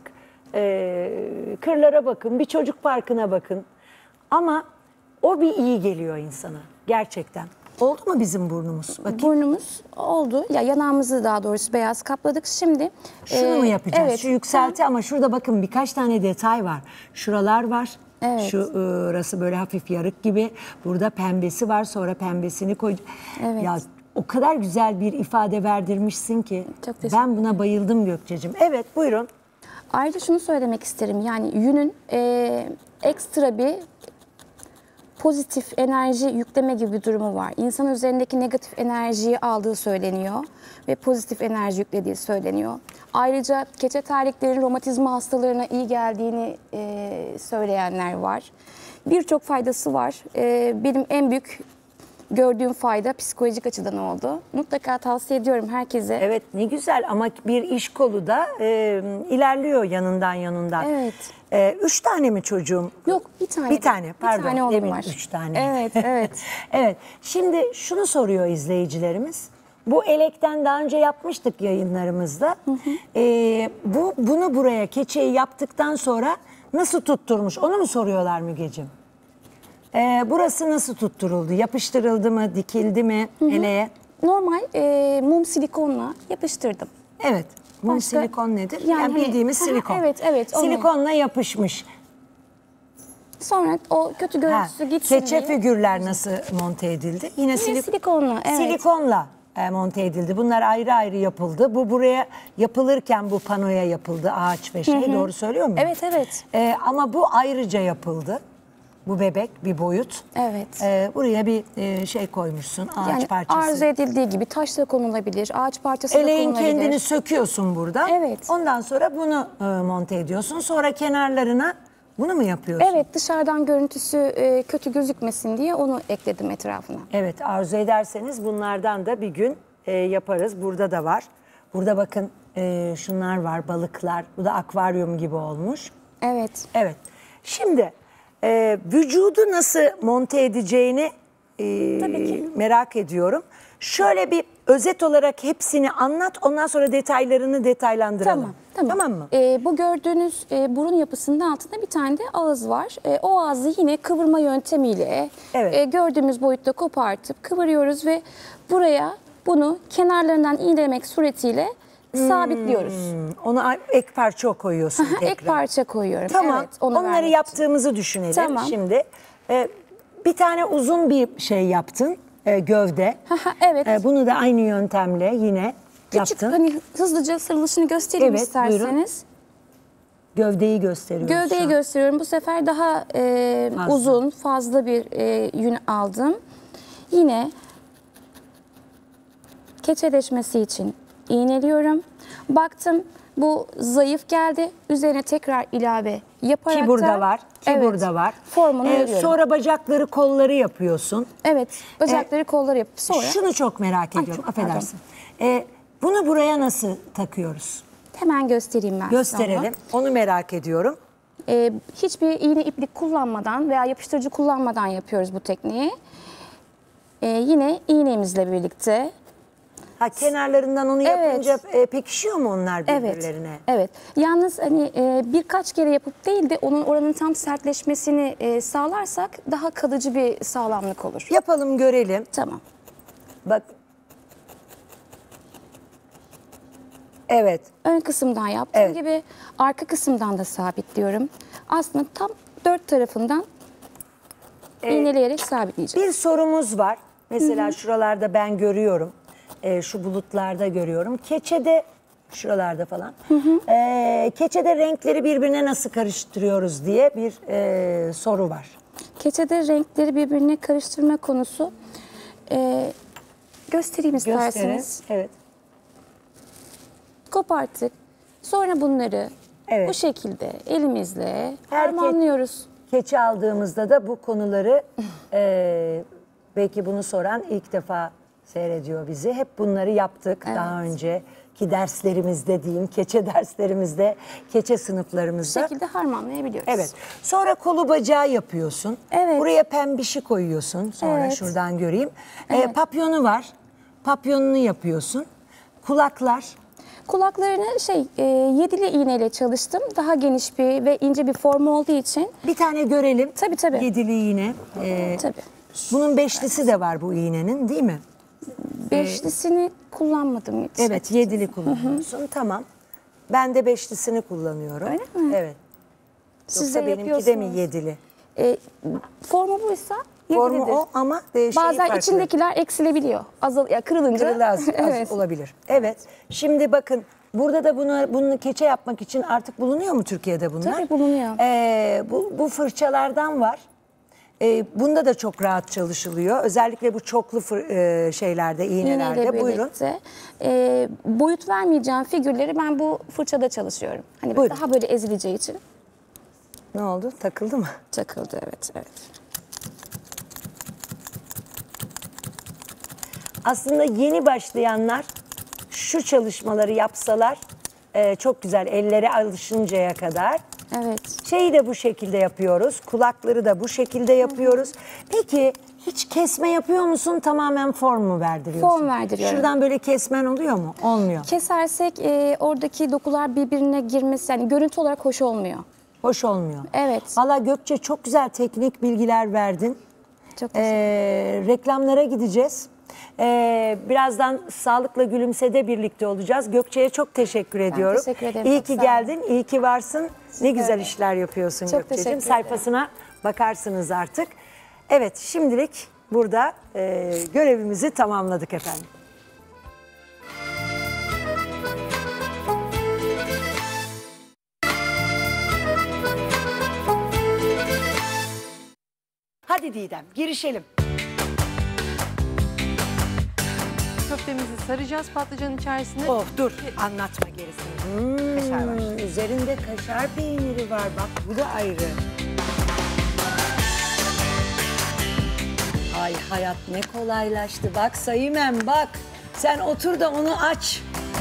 Ee, kırlara bakın, bir çocuk parkına bakın. Ama o bir iyi geliyor insana gerçekten. Oldu mu bizim burnumuz? Bakayım. Burnumuz oldu. Ya yanağımızı daha doğrusu beyaz kapladık. Şimdi Şunu e, mu yapacağız? Evet. Şu yükselti ama şurada bakın birkaç tane detay var. Şuralar var. Evet. Şu ıı, orası böyle hafif yarık gibi. Burada pembesi var. Sonra pembesini koy. Evet. Ya o kadar güzel bir ifade verdirmişsin ki. Çok teşekkür Ben buna bayıldım Gökçe'cim. Evet buyurun. Ayrıca şunu söylemek isterim. Yani yünün e, ekstra bir pozitif enerji yükleme gibi bir durumu var. İnsan üzerindeki negatif enerjiyi aldığı söyleniyor ve pozitif enerji yüklediği söyleniyor. Ayrıca keçe terliklerin romatizma hastalarına iyi geldiğini e, söyleyenler var. Birçok faydası var. E, benim en büyük gördüğüm fayda psikolojik açıdan oldu. Mutlaka tavsiye ediyorum herkese. Evet, ne güzel ama bir iş kolu da e, ilerliyor yanından yanından. Evet. E, üç tane mi çocuğum? Yok, bir tane. Bir tane, pardon. Bir tane oğlum Demin var. Üç tane. Evet, evet. Evet, şimdi şunu soruyor izleyicilerimiz. Bu elekten daha önce yapmıştık yayınlarımızda. Hı hı. E, bu bunu buraya, keçeyi yaptıktan sonra nasıl tutturmuş? Onu mu soruyorlar Mügeciğim? Ee, burası nasıl tutturuldu? Yapıştırıldı mı? Dikildi mi eleğe? Normal e, mum silikonla yapıştırdım. Evet. Mum Başka- silikon nedir? Yani Yani, hani- bildiğimiz Aha, silikon. evet, evet, onu. Silikonla yapışmış. Sonra o kötü Ha, görüntüsü gitsin keçe diye. figürler nasıl monte edildi? Yine, silik- silikonla, evet. Silikonla e, monte edildi. Bunlar ayrı ayrı yapıldı. Bu buraya yapılırken bu panoya yapıldı ağaç ve şey. Doğru söylüyor muyum? Evet, evet. E, ama bu ayrıca yapıldı. Bu bebek bir boyut. Evet. E, buraya bir e, şey koymuşsun ağaç Yani parçası. arzu edildiği gibi taş da konulabilir, ağaç parçası da Eleğin konulabilir. kendini söküyorsun burada. Evet. Ondan sonra bunu e, monte ediyorsun. Sonra kenarlarına bunu mu yapıyorsun? Evet, dışarıdan görüntüsü e, kötü gözükmesin diye onu ekledim etrafına. Evet, arzu ederseniz bunlardan da bir gün e, yaparız. Burada da var. Burada bakın e, şunlar var, balıklar. Bu da akvaryum gibi olmuş. Evet. Evet. Şimdi e, vücudu nasıl monte edeceğini e, Tabii ki. merak ediyorum. Şöyle bir özet olarak hepsini anlat. Ondan sonra detaylarını detaylandıralım. Tamam, tamam. Tamam mı? E, bu gördüğünüz e, burun yapısının altında bir tane de ağız var. E, o ağzı yine kıvırma yöntemiyle Evet. e, gördüğümüz boyutta kopartıp kıvırıyoruz ve buraya bunu kenarlarından iğnelemek suretiyle sabitliyoruz. Ona ek parça koyuyorsun tekrar. Ek parça koyuyorum. Tamam. Evet, onu Onları vermek yaptığımızı düşünelim Tamam. şimdi. Ee, bir tane uzun bir şey yaptın, e, gövde. Haha, evet. Ee, bunu da aynı yöntemle yine Küçük yaptın. hani hızlıca sarılışını göstereyim Evet, isterseniz. Gövdeyi gösteriyoruz şu Gövdeyi an. gösteriyorum. Bu sefer daha e, Fazla. uzun, fazla bir e, yün aldım. Yine keçeleşmesi için iğneliyorum. Baktım bu zayıf geldi. Üzerine tekrar ilave yaparak Ki burada da- var, ki Evet, burada var. Formunu Ee, veriyorum. sonra bacakları, kolları yapıyorsun. Evet, bacakları, kolları yapıp sonra Şunu çok merak Ay, ediyorum, çok pardon. affedersin. Ee, bunu buraya nasıl takıyoruz? hemen göstereyim ben size Gösterelim. onu. Onu merak ediyorum. Ee, hiçbir iğne iplik kullanmadan veya yapıştırıcı kullanmadan yapıyoruz bu tekniği. Ee, yine iğnemizle birlikte. Ha, kenarlarından onu Evet. yapınca e, pekişiyor mu onlar Evet. birbirlerine? Evet. Yalnız hani e, birkaç kere yapıp değil de onun oranın tam sertleşmesini e, sağlarsak daha kalıcı bir sağlamlık olur. Yapalım, görelim. Tamam. Bak. Evet. Ön kısımdan yaptığım Evet. gibi arka kısımdan da sabitliyorum. Aslında tam dört tarafından iğneleyerek sabitleyeceğim. Bir sorumuz var. Mesela şuralarda ben görüyorum. Ee, şu bulutlarda görüyorum. Keçede şuralarda falan. Ee, keçede renkleri birbirine nasıl karıştırıyoruz diye bir e, soru var. Keçede renkleri birbirine karıştırma konusu e, göstereyim isterseniz. Gösterin. Evet. Koparttık. Sonra bunları Evet. bu şekilde elimizle Herkes- harmanlıyoruz. Keçi aldığımızda da bu konuları e, belki bunu soran ilk defa seyrediyor bizi. Hep bunları yaptık daha önceki derslerimizde diyeyim. Keçe derslerimizde, keçe Bu sınıflarımızda. şekilde harmanlayabiliyoruz. Evet. Sonra kolu bacağı yapıyorsun. Evet. Buraya pembişi koyuyorsun. Sonra Evet. şuradan göreyim. Ee, Evet. papyonu var. Papyonunu yapıyorsun. Kulaklar. Kulaklarını şey e, yedili iğneyle çalıştım. Daha geniş bir ve ince bir formu olduğu için. Bir tane görelim. Tabii, tabii. Yedili iğne. Ee, Tabii. Bunun beşlisi de var bu iğnenin, değil mi? Beşlisini kullanmadım hiç. Evet, yedili kullanıyorsun. Tamam. Ben de beşlisini kullanıyorum. Öyle mi? Evet. Siz Yoksa de benimki de mi yapıyorsunuz. yedili? E, formu buysa Formu yedilidir. o ama e, şeyi Bazen farklı. içindekiler eksilebiliyor. Azal, ya kırılınca. Kırılı az, az Evet. olabilir. Evet. Şimdi bakın burada da bunu bunu keçe yapmak için artık bulunuyor mu Türkiye'de bunlar? Tabii bulunuyor. Ee, bu, bu fırçalardan var. E, bunda da çok rahat çalışılıyor. Özellikle bu çoklu fır- e, şeylerde, iğnelerde. İğneyle Buyurun. birlikte. E, boyut vermeyeceğim figürleri ben bu fırçada çalışıyorum. Hani Buyurun. daha böyle ezileceği için Ne oldu? Takıldı mı? takıldı, evet, evet. Aslında yeni başlayanlar şu çalışmaları yapsalar e, çok güzel, ellere alışıncaya kadar. Evet. Şeyi de bu şekilde yapıyoruz. Kulakları da bu şekilde yapıyoruz. Peki hiç kesme yapıyor musun? Tamamen form mu verdiriyorsun? Form verdiriyorum. Şuradan böyle kesmen oluyor mu? Olmuyor. Kesersek e, oradaki dokular birbirine girmesi, yani görüntü olarak hoş olmuyor. Hoş olmuyor. Evet. Valla Gökçe çok güzel teknik bilgiler verdin. Çok teşekkür ederim. Ee, reklamlara gideceğiz. Ee, birazdan Sağlıkla Gülümse'de birlikte olacağız. Gökçe'ye çok teşekkür ediyorum. teşekkür ederim, İyi çok ki sağ geldin, iyi ki varsın. Ne güzel de. işler yapıyorsun Çok Gökçe'cim. teşekkür ederim. Sayfasına bakarsınız artık. Evet, şimdilik burada e, görevimizi tamamladık efendim. Hadi Didem, girişelim. Köftemizi saracağız patlıcanın içerisine. Oh dur, anlatma gerisini. Hmm, Kaşar var. Üzerinde kaşar peyniri var, bak bu da ayrı. Ay hayat ne kolaylaştı. Bak Sayımem bak. Sen otur da onu aç.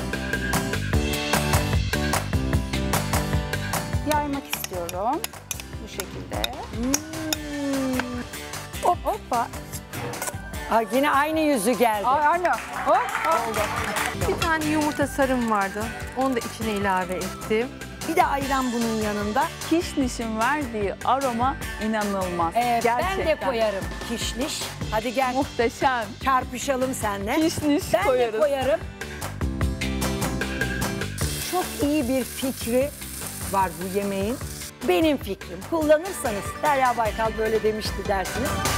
Yaymak istiyorum. Bu şekilde. Hop hoppa. Ay yine aynı yüzü geldi. Ay anne. Hop, hop. Bir tane yumurta sarım vardı. Onu da içine ilave ettim. Bir de ayran bunun yanında. Kişnişin verdiği aroma inanılmaz. Ee, Gerçekten. ben de koyarım kişniş. Hadi gel Muhteşem. çarpışalım seninle. Kişniş Ben koyarız. de koyarım. Çok iyi bir fikri var bu yemeğin. Benim fikrim. Kullanırsanız Derya Baykal böyle demişti dersiniz.